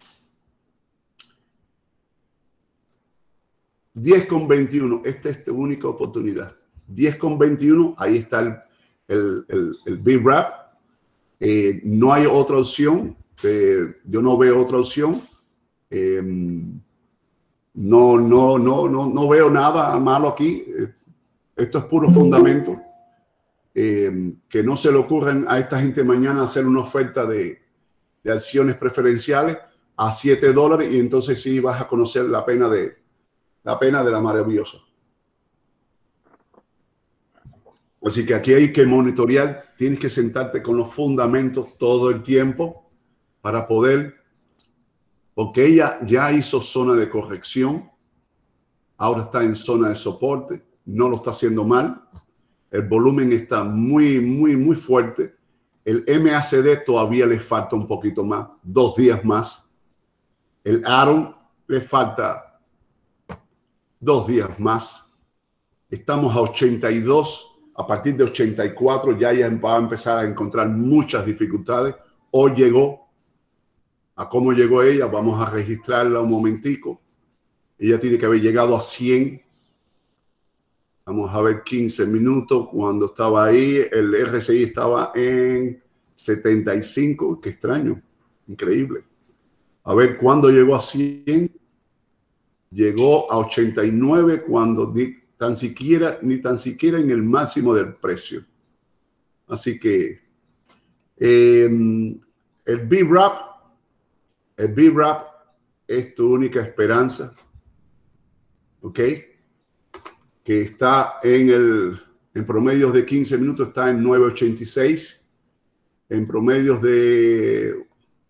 diez con veintiuno. Esta es tu única oportunidad. diez con veintiuno. Ahí está el, el, el, el Big Wrap. Eh, no hay otra opción. Eh, yo no veo otra opción. Eh, no, no, no, no, no veo nada malo aquí. Esto es puro fundamento. Eh, que no se le ocurren a esta gente mañana hacer una oferta de, de acciones preferenciales a siete dólares y entonces sí vas a conocer la pena de la pena de la maravillosa. Así que aquí hay que monitorear. Tienes que sentarte con los fundamentos todo el tiempo para poder... Porque ella ya hizo zona de corrección, ahora está en zona de soporte, no lo está haciendo mal, el volumen está muy, muy, muy fuerte. El M A C D todavía le falta un poquito más, dos días más. El Aron le falta dos días más. Estamos a ochenta y dos, a partir de ochenta y cuatro ya, ya va a empezar a encontrar muchas dificultades. Hoy llegó. A cómo llegó ella, vamos a registrarla un momentico. Ella tiene que haber llegado a cien. Vamos a ver quince minutos. Cuando estaba ahí, el R S I estaba en setenta y cinco. Qué extraño, increíble. A ver, ¿cuándo llegó a cien? Llegó a ochenta y nueve cuando ni tan siquiera, ni tan siquiera en el máximo del precio. Así que eh, el B R A P El B R A P es tu única esperanza, ¿ok? Que está en el en promedios de quince minutos, está en nueve ochenta y seis. En promedios de,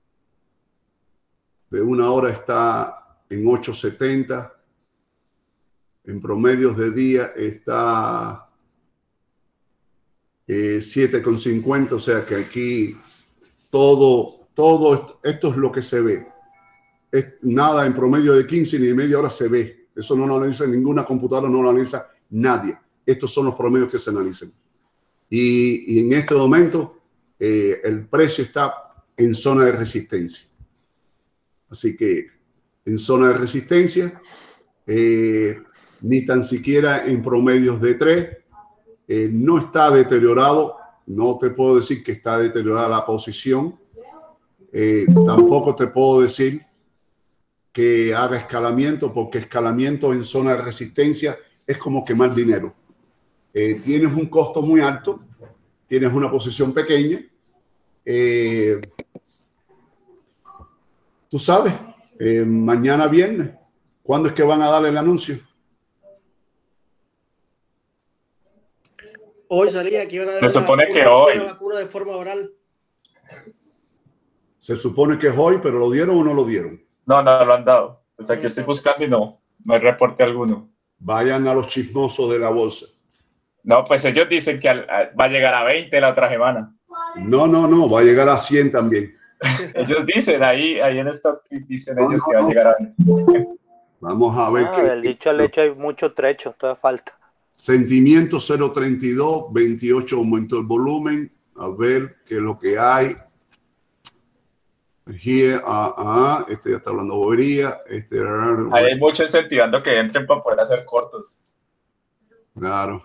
de una hora está en ocho setenta. En promedios de día está eh, siete con cincuenta. O sea que aquí todo... todo esto, esto es lo que se ve. Es nada en promedio de quince ni de media hora se ve. Eso no lo analiza ninguna computadora, no lo analiza nadie. Estos son los promedios que se analizan. Y, y en este momento eh, el precio está en zona de resistencia. Así que en zona de resistencia, eh, ni tan siquiera en promedios de tres, eh, no está deteriorado. No te puedo decir que está deteriorada la posición. Eh, tampoco te puedo decir que haga escalamiento, porque escalamiento en zona de resistencia es como quemar dinero. Eh, tienes un costo muy alto, tienes una posición pequeña. Eh, tú sabes, eh, mañana viernes, ¿cuándo es que van a darle el anuncio? Hoy salía que iban a dar Se una, supone una, que hoy. una vacuna de forma oral. Se supone que es hoy, pero ¿lo dieron o no lo dieron? No, no lo han dado. Pues aquí estoy buscando y no, no hay reporte alguno. Vayan a los chismosos de la bolsa. No, pues ellos dicen que al, a, va a llegar a veinte la otra semana. No, no, no, va a llegar a cien también. Ellos dicen, ahí, ahí en esto dicen ellos que va a llegar a veinte. Vamos a ver. Ah, qué, del dicho al hecho hay mucho trecho, todavía falta. Sentimiento cero treinta y dos, veintiocho aumentó el volumen. A ver qué es lo que hay. Here, ah, ah, este ya está hablando bobería. Este, Ahí hay mucho incentivando que entren para poder hacer cortos. Claro.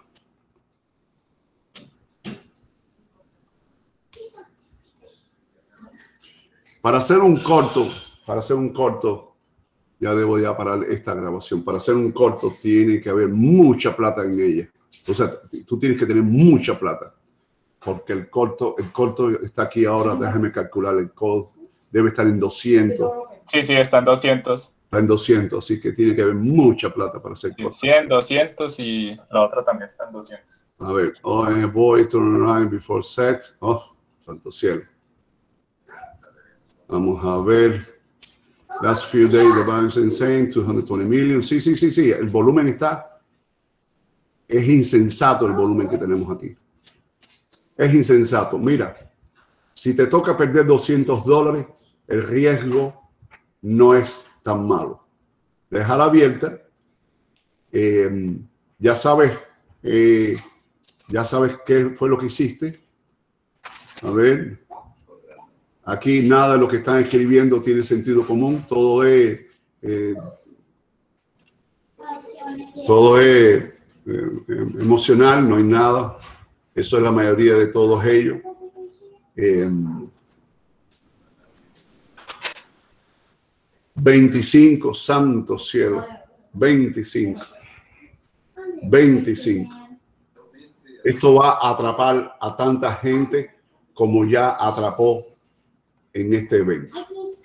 Para hacer un corto, para hacer un corto, ya debo ya parar esta grabación. Para hacer un corto tiene que haber mucha plata en ella. O sea, tú tienes que tener mucha plata. Porque el corto, el corto está aquí ahora, déjame calcular el corto. Debe estar en doscientos. Sí, sí, está en doscientos. Está en doscientos, así que tiene que haber mucha plata para hacer corto. cien, doscientos y la otra también está en doscientos. A ver, oh, boy, turn around before sex. Oh, santo cielo. Vamos a ver. Last few days, the balance insane, two hundred twenty million. Sí, sí, sí, sí. El volumen está. Es insensato el volumen que tenemos aquí. Es insensato. Mira, si te toca perder doscientos dólares, el riesgo no es tan malo. Déjala abierta. Eh, ya sabes, eh, ya sabes qué fue lo que hiciste. A ver. Aquí nada de lo que están escribiendo tiene sentido común. Todo es, eh, todo es eh, emocional, no hay nada. Eso es la mayoría de todos ellos. Eh, veinticinco, santo cielo. veinticinco. veinticinco. Esto va a atrapar a tanta gente como ya atrapó en este evento.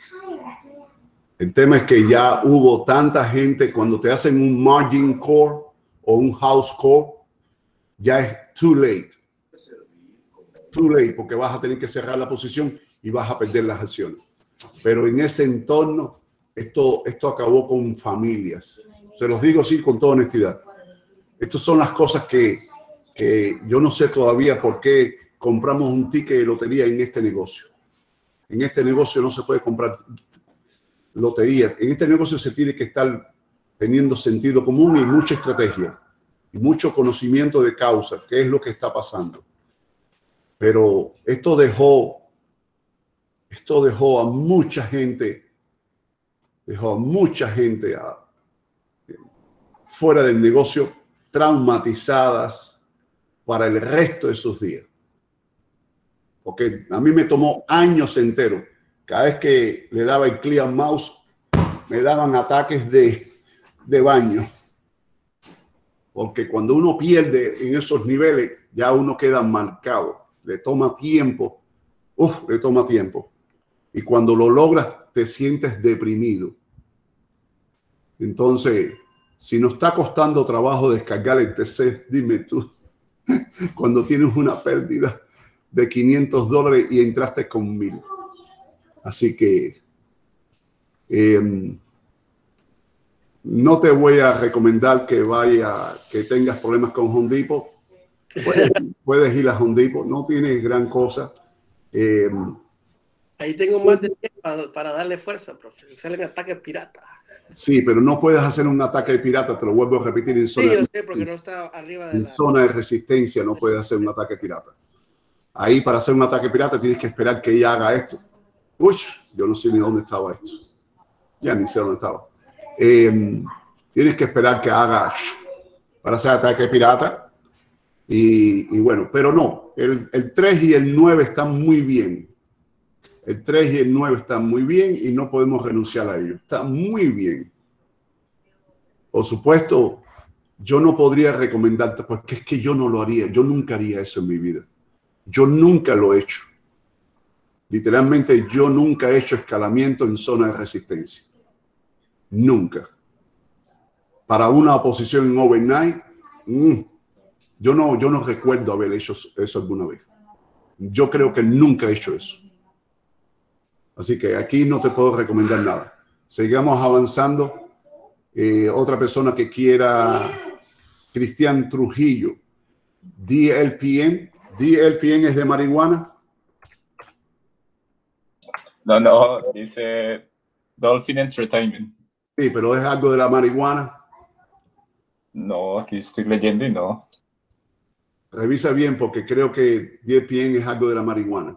El tema es que ya hubo tanta gente, cuando te hacen un margin call o un house call, ya es too late. Too late, porque vas a tener que cerrar la posición y vas a perder las acciones. Pero en ese entorno, esto, esto acabó con familias. Se los digo así con toda honestidad. Estas son las cosas que, que yo no sé todavía por qué compramos un ticket de lotería en este negocio. En este negocio no se puede comprar lotería. En este negocio se tiene que estar teniendo sentido común y mucha estrategia y mucho conocimiento de causa, qué es lo que está pasando. Pero esto dejó, esto dejó a mucha gente, dejó a mucha gente a, fuera del negocio, traumatizadas para el resto de sus días. Porque a mí me tomó años enteros. Cada vez que le daba el clear mouse, me daban ataques de, de baño. Porque cuando uno pierde en esos niveles, ya uno queda marcado. Le toma tiempo. Uf, le toma tiempo. Y cuando lo logras, te sientes deprimido. Entonces, si nos está costando trabajo descargar el T C, dime tú, cuando tienes una pérdida de quinientos dólares y entraste con mil. Así que eh, no te voy a recomendar que vaya, que tengas problemas con Home Depot. Puedes, puedes ir a Home Depot, no tienes gran cosa. Eh, Ahí tengo más de diez para, para darle fuerza, profe. Salen ataques pirata. Sí, pero no puedes hacer un ataque de pirata, te lo vuelvo a repetir, en zona, Sí, yo sé, porque no está arriba de en la... zona de resistencia no puedes hacer un ataque pirata. Ahí para hacer un ataque pirata tienes que esperar que ella haga esto. Uy, yo no sé ni dónde estaba esto. Ya ni sé dónde estaba. Eh, tienes que esperar que haga para hacer ataque pirata. Y, y bueno, pero no, el, el tres y el nueve están muy bien. El tres y el nueve están muy bien y no podemos renunciar a ellos. Está muy bien. Por supuesto, yo no podría recomendarte porque es que yo no lo haría. Yo nunca haría eso en mi vida. Yo nunca lo he hecho. Literalmente, yo nunca he hecho escalamiento en zona de resistencia. Nunca. Para una oposición en overnight, mmm, yo, no, yo no recuerdo haber hecho eso alguna vez. Yo creo que nunca he hecho eso. Así que aquí no te puedo recomendar nada. Sigamos avanzando. Eh, otra persona que quiera, Cristian Trujillo, D L P N. D L P N es de marihuana. No, no, dice Dolphin Entertainment. Sí, pero es algo de la marihuana. No, aquí estoy leyendo y no. Revisa bien porque creo que D L P N es algo de la marihuana.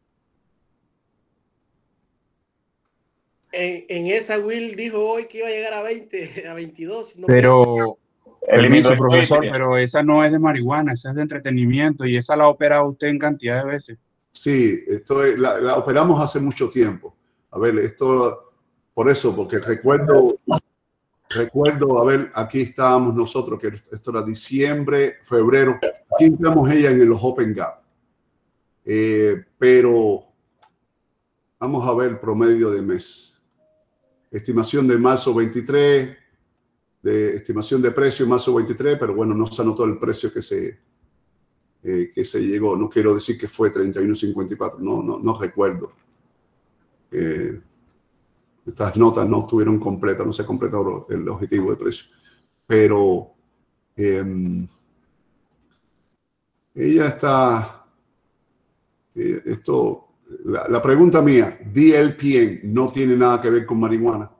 En, en esa Will dijo hoy que iba a llegar a veinte, a veintidós. No Pero, Eliminó permiso, el profesor, Twitter. pero esa no es de marihuana, esa es de entretenimiento y esa la ha operado usted en cantidad de veces. Sí, esto es, la, la operamos hace mucho tiempo. A ver, esto, por eso, porque recuerdo, recuerdo, a ver, aquí estábamos nosotros, que esto era diciembre, febrero, aquí entramos ella en los Open Gap. Eh, pero vamos a ver el promedio de mes. Estimación de marzo veintitrés, de estimación de precio marzo veintitrés, pero bueno, no se anotó el precio que se, eh, que se llegó. No quiero decir que fue treinta y uno cincuenta y cuatro, no, no, no recuerdo. Eh, estas notas no estuvieron completas, no se completó el objetivo de precio. Pero eh, ella está, eh, esto, la, la pregunta mía, D L P N no tiene nada que ver con marihuana.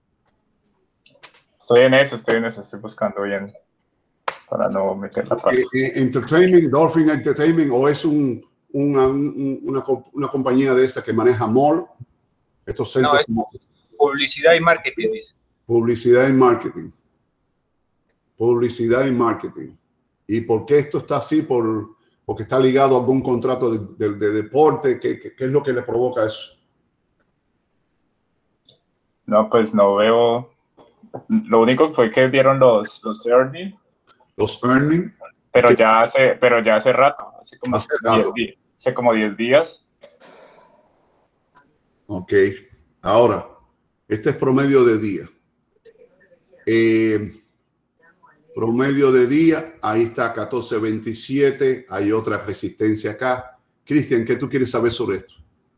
Estoy en eso, estoy en eso, estoy buscando bien para no meter la pata. Eh, eh, Entertainment, Dolphin Entertainment, o es un, una, un, una, una compañía de esa que maneja mall, estos centros. No, es publicidad y marketing, dice. Publicidad y marketing. Publicidad y marketing. ¿Y por qué esto está así? Por, porque está ligado a algún contrato de, de, de deporte. ¿Qué, qué, ¿Qué es lo que le provoca eso? No, pues no veo. Lo único fue que dieron los, los earnings. Los earnings. Pero ya hace, pero ya hace rato, hace como hace rato. diez días. Hace como diez días. Ok. Ahora, este es promedio de día. Eh, promedio de día, ahí está catorce veintisiete, hay otra resistencia acá. Cristian, ¿qué tú quieres saber sobre esto?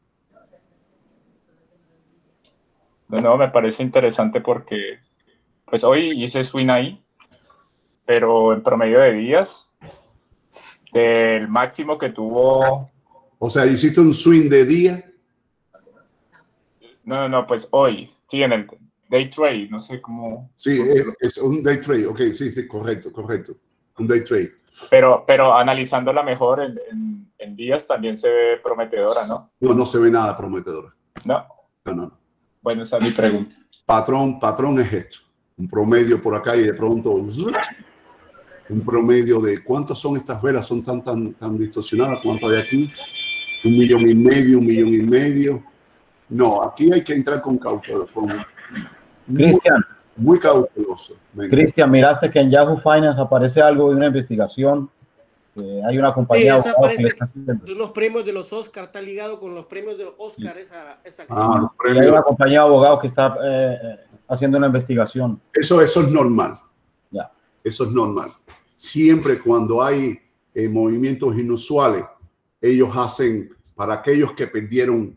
No, no, me parece interesante porque pues hoy hice swing ahí, pero en promedio de días, del máximo que tuvo... O sea, ¿hiciste un swing de día? No, no, no, pues hoy, sí, en el day trade, no sé cómo... Sí, es, es un day trade, ok, sí, sí, correcto, correcto, un day trade. Pero, pero analizándola mejor en, en, en días también se ve prometedora, ¿no? No, no se ve nada prometedora. No. No, no. Bueno, esa es mi pregunta. Patrón, patrón es esto. Un promedio por acá y de pronto un promedio de cuántas son estas velas, son tan, tan, tan distorsionadas, cuánto hay aquí, un millón y medio, un millón y medio. No, aquí hay que entrar con cautela. Cristian. Muy, muy cauteloso. Cristian, miraste que en Yahoo Finance aparece algo de una investigación. Eh, hay una compañía. Sí, aparece, los premios de los Oscar, está ligado con los premios de los Oscar, esa, esa acción. Ah, los premios. Hay una compañía de abogados que está eh, haciendo una investigación. Eso, eso es normal. Ya. Eso es normal. Siempre cuando hay eh, movimientos inusuales, ellos hacen para aquellos que perdieron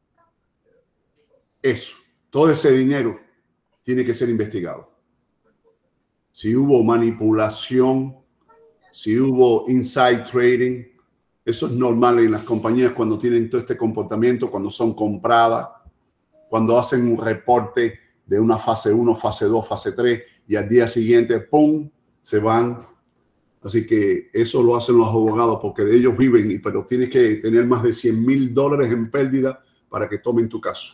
eso, todo ese dinero tiene que ser investigado. Si hubo manipulación, si hubo inside trading, Eso es normal en las compañías cuando tienen todo este comportamiento, cuando son compradas, cuando hacen un reporte de una fase uno, fase dos, fase tres y al día siguiente, ¡pum!, se van. Así que eso lo hacen los abogados porque de ellos viven, pero tienes que tener más de cien mil dólares en pérdida para que tomen tu caso.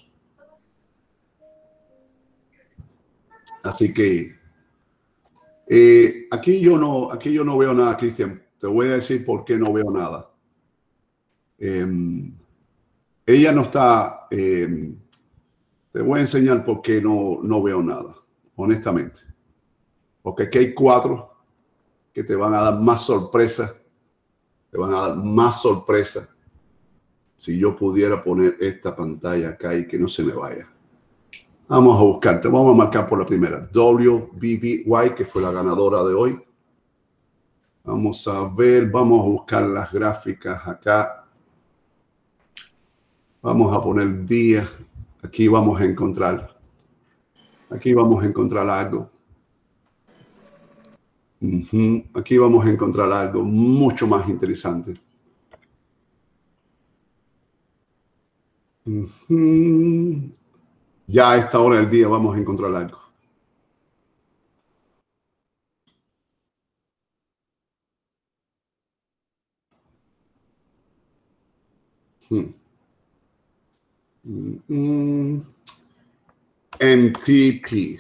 Así que eh, aquí, yo no, aquí yo no veo nada, Cristian. Te voy a decir por qué no veo nada. Eh, ella no está... Eh, te voy a enseñar por qué no, no veo nada, honestamente. Porque aquí hay cuatro que te van a dar más sorpresas. Te van a dar más sorpresas si yo pudiera poner esta pantalla acá y que no se me vaya. Vamos a buscarte. Vamos a marcar por la primera. W B B Y, que fue la ganadora de hoy. Vamos a ver. Vamos a buscar las gráficas acá. Vamos a poner día. Aquí vamos a encontrar. Aquí vamos a encontrar algo. Uh-huh. Aquí vamos a encontrar algo mucho más interesante. Uh-huh. Ya a esta hora del día vamos a encontrar algo. Hmm. Mm-hmm. M T P.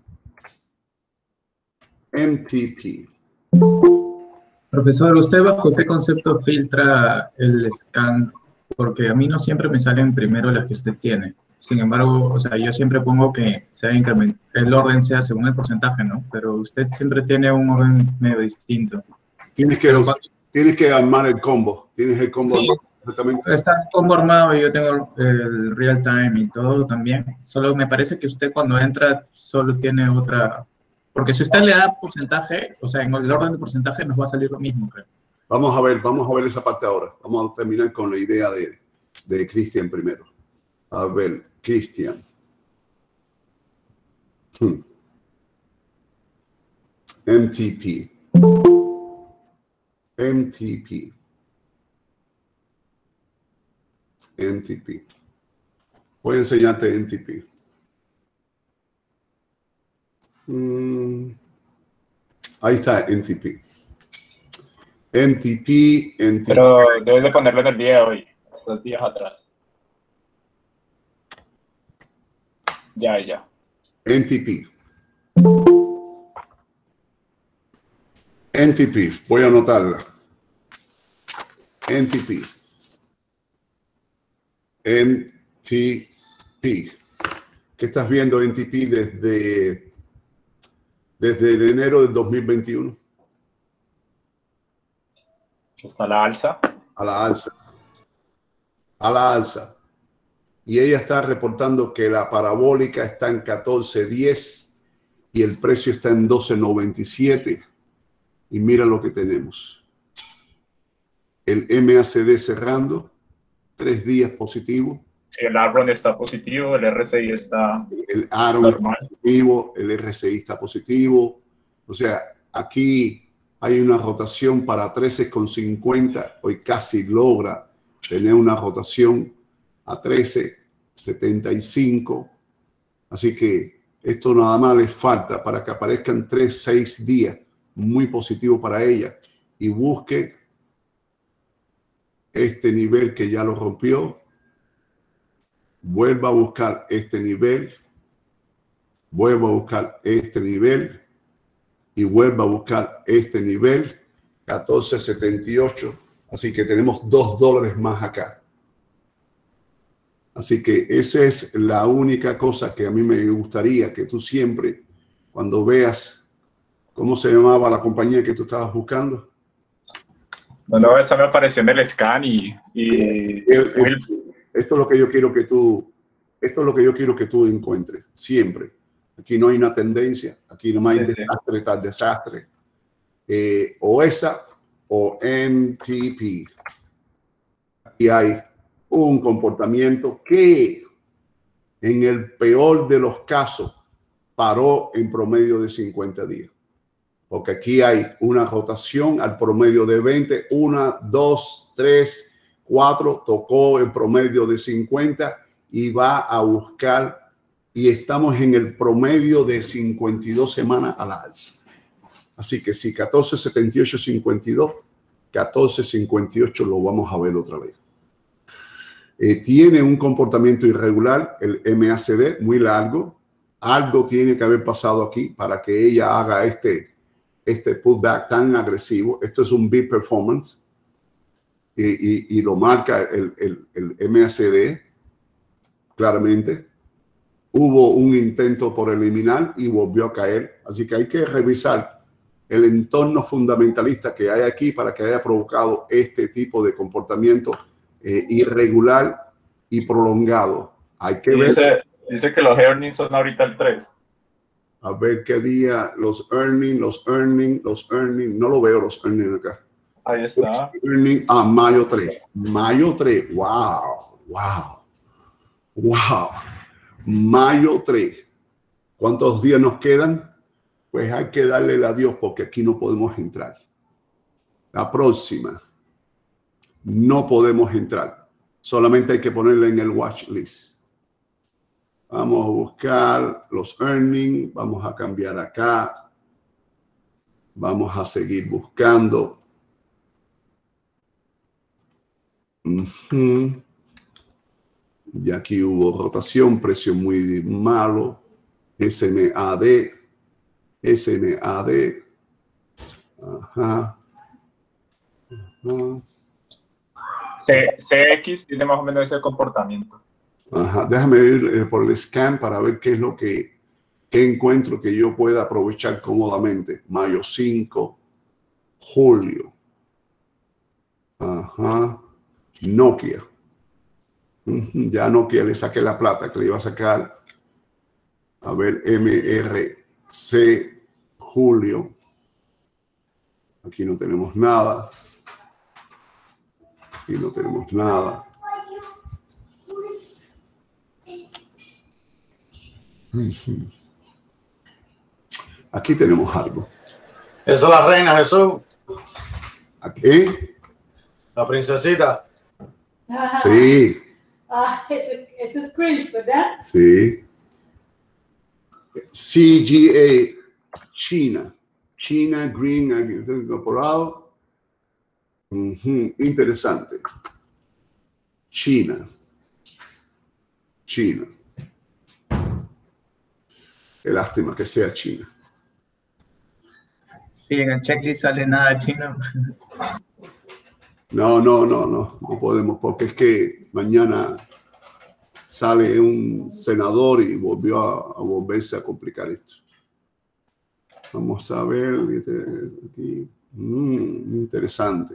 M T P. Profesor, ¿usted bajo qué concepto filtra el scan? Porque a mí no siempre me salen primero las que usted tiene. Sin embargo, o sea, yo siempre pongo que sea increment- el orden sea según el porcentaje, ¿no? Pero usted siempre tiene un orden medio distinto. Tienes que, cuando... tienes que armar el combo. Tienes el combo. Sí, está el combo armado y yo tengo el real time y todo también. Solo me parece que usted cuando entra solo tiene otra... Porque si usted le da porcentaje, o sea, en el orden de porcentaje nos va a salir lo mismo, creo. Vamos a ver, vamos a ver esa parte ahora. Vamos a terminar con la idea de, de Cristian primero. A ver, Cristian. Hmm. M T P. M T P. M T P. Voy a enseñarte M T P. Hmm. Ahí está M T P. M T P, M T P. Pero debes de ponerlo en el video hoy, estos días atrás. Ya, ya. M T P. M T P, voy a anotarla. M T P. M T P. ¿Qué estás viendo M T P desde, desde el enero del dos mil veintiuno? Está a la alza. A la alza. A la alza. Y ella está reportando que la parabólica está en catorce diez y el precio está en doce noventa y siete. Y mira lo que tenemos. El M A C D cerrando, tres días positivo. Sí, el Aron está positivo, el R S I está el Aron normal. Está positivo, el R S I está positivo. O sea, aquí hay una rotación para trece con cincuenta. Hoy casi logra tener una rotación a trece setenta y cinco. Así que esto nada más le falta para que aparezcan tres, seis días muy positivos para ella y busque este nivel que ya lo rompió. Vuelva a buscar este nivel. Vuelva a buscar este nivel. Y vuelva a buscar este nivel. catorce setenta y ocho. Así que tenemos dos dólares más acá. Así que esa es la única cosa que a mí me gustaría que tú siempre, cuando veas, ¿cómo se llamaba la compañía que tú estabas buscando? No, no, esa me apareció en el scan y... y el, el, esto es lo que yo quiero que tú, esto es lo que yo quiero que tú encuentres, siempre. Aquí no hay una tendencia, aquí no hay sí, desastre sí. tras desastre. Eh, o esa o M T P. Aquí hay un comportamiento que en el peor de los casos paró en promedio de cincuenta días. Porque aquí hay una rotación al promedio de veinte, una, dos, tres, cuatro, tocó el promedio de cincuenta y va a buscar, y estamos en el promedio de cincuenta y dos semanas a la alza. Así que si catorce setenta y ocho cincuenta y dos, catorce cincuenta y ocho lo vamos a ver otra vez. Eh, tiene un comportamiento irregular, el M A C D, muy largo. Algo tiene que haber pasado aquí para que ella haga este, este pullback tan agresivo. Esto es un big performance y, y, y lo marca el, el, el M A C D claramente. Hubo un intento por eliminar y volvió a caer. Así que hay que revisar el entorno fundamentalista que hay aquí para que haya provocado este tipo de comportamiento eh, irregular y prolongado. Hay que dice, ver. Dice que los earnings son ahorita el tres. A ver qué día los earnings, los earnings, los earnings. No lo veo los earnings acá. Ahí está. Earning a mayo tres. Mayo tres. Wow, wow, wow. Mayo tres. ¿Cuántos días nos quedan? Pues hay que darle el adiós porque aquí no podemos entrar. La próxima. No podemos entrar. Solamente hay que ponerla en el watch list. Vamos a buscar los earnings. Vamos a cambiar acá. Vamos a seguir buscando. Uh-huh. Y aquí hubo rotación, precio muy malo. S M A D. S M A D. Ajá. Ajá. C, CX tiene más o menos ese comportamiento. Ajá. Déjame ir eh, por el scan para ver qué es lo que qué encuentro que yo pueda aprovechar cómodamente. Mayo cinco, julio. Ajá. Nokia. Uh-huh. Ya Nokia le saqué la plata que le iba a sacar. A ver, M R C, julio. Aquí no tenemos nada. Aquí no tenemos nada. Uh-huh. Aquí tenemos algo. Esa es la reina, Jesús. ¿Aquí? La princesita. Sí. Ah, ese, ese es Chris, ¿verdad? Sí. C G A, China. China Green Incorporado. Uh-huh. Interesante. China. China. Qué lástima que sea China. Sí, en el checklist sale nada chino. No, no, no, no, no podemos, porque es que mañana sale un senador y volvió a, a volverse a complicar esto. Vamos a ver, aquí. Mm, interesante.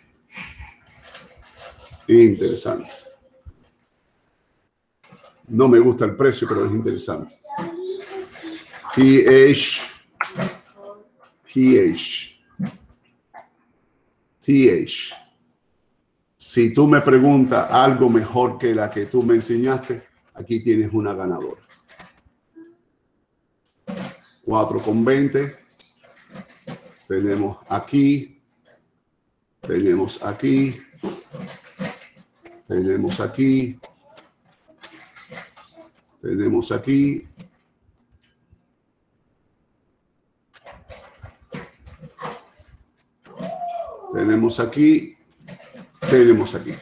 Interesante. No me gusta el precio, pero es interesante. T H. T H. T H. Si tú me preguntas algo mejor que la que tú me enseñaste, aquí tienes una ganadora. cuatro con veinte. Tenemos aquí. Tenemos aquí. Tenemos aquí. Tenemos aquí. Tenemos aquí. Tenemos aquí.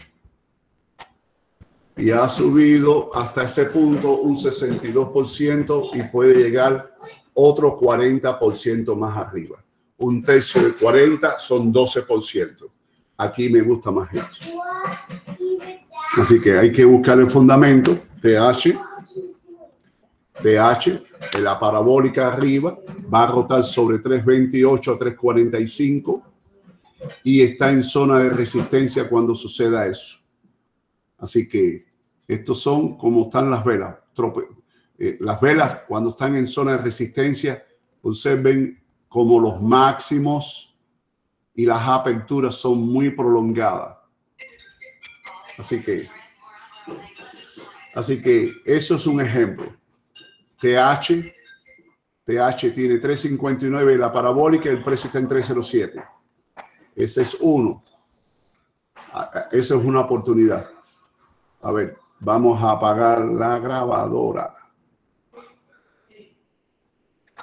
Y ha subido hasta ese punto un sesenta y dos por ciento y puede llegar otro cuarenta por ciento más arriba. Un tercio de cuarenta son doce por ciento. Aquí me gusta más esto. Así que hay que buscar el fundamento. T H. T H. En la parabólica arriba va a rotar sobre tres veintiocho a tres cuarenta y cinco. Y está en zona de resistencia cuando suceda eso. Así que estos son como están las velas. Trope, eh, las velas cuando están en zona de resistencia, observen como los máximos y las aperturas son muy prolongadas. Así que, así que eso es un ejemplo. T H, T H tiene tres cincuenta y nueve la parabólica y el precio está en tres cero siete. Ese es uno. Esa es una oportunidad. A ver, vamos a apagar la grabadora.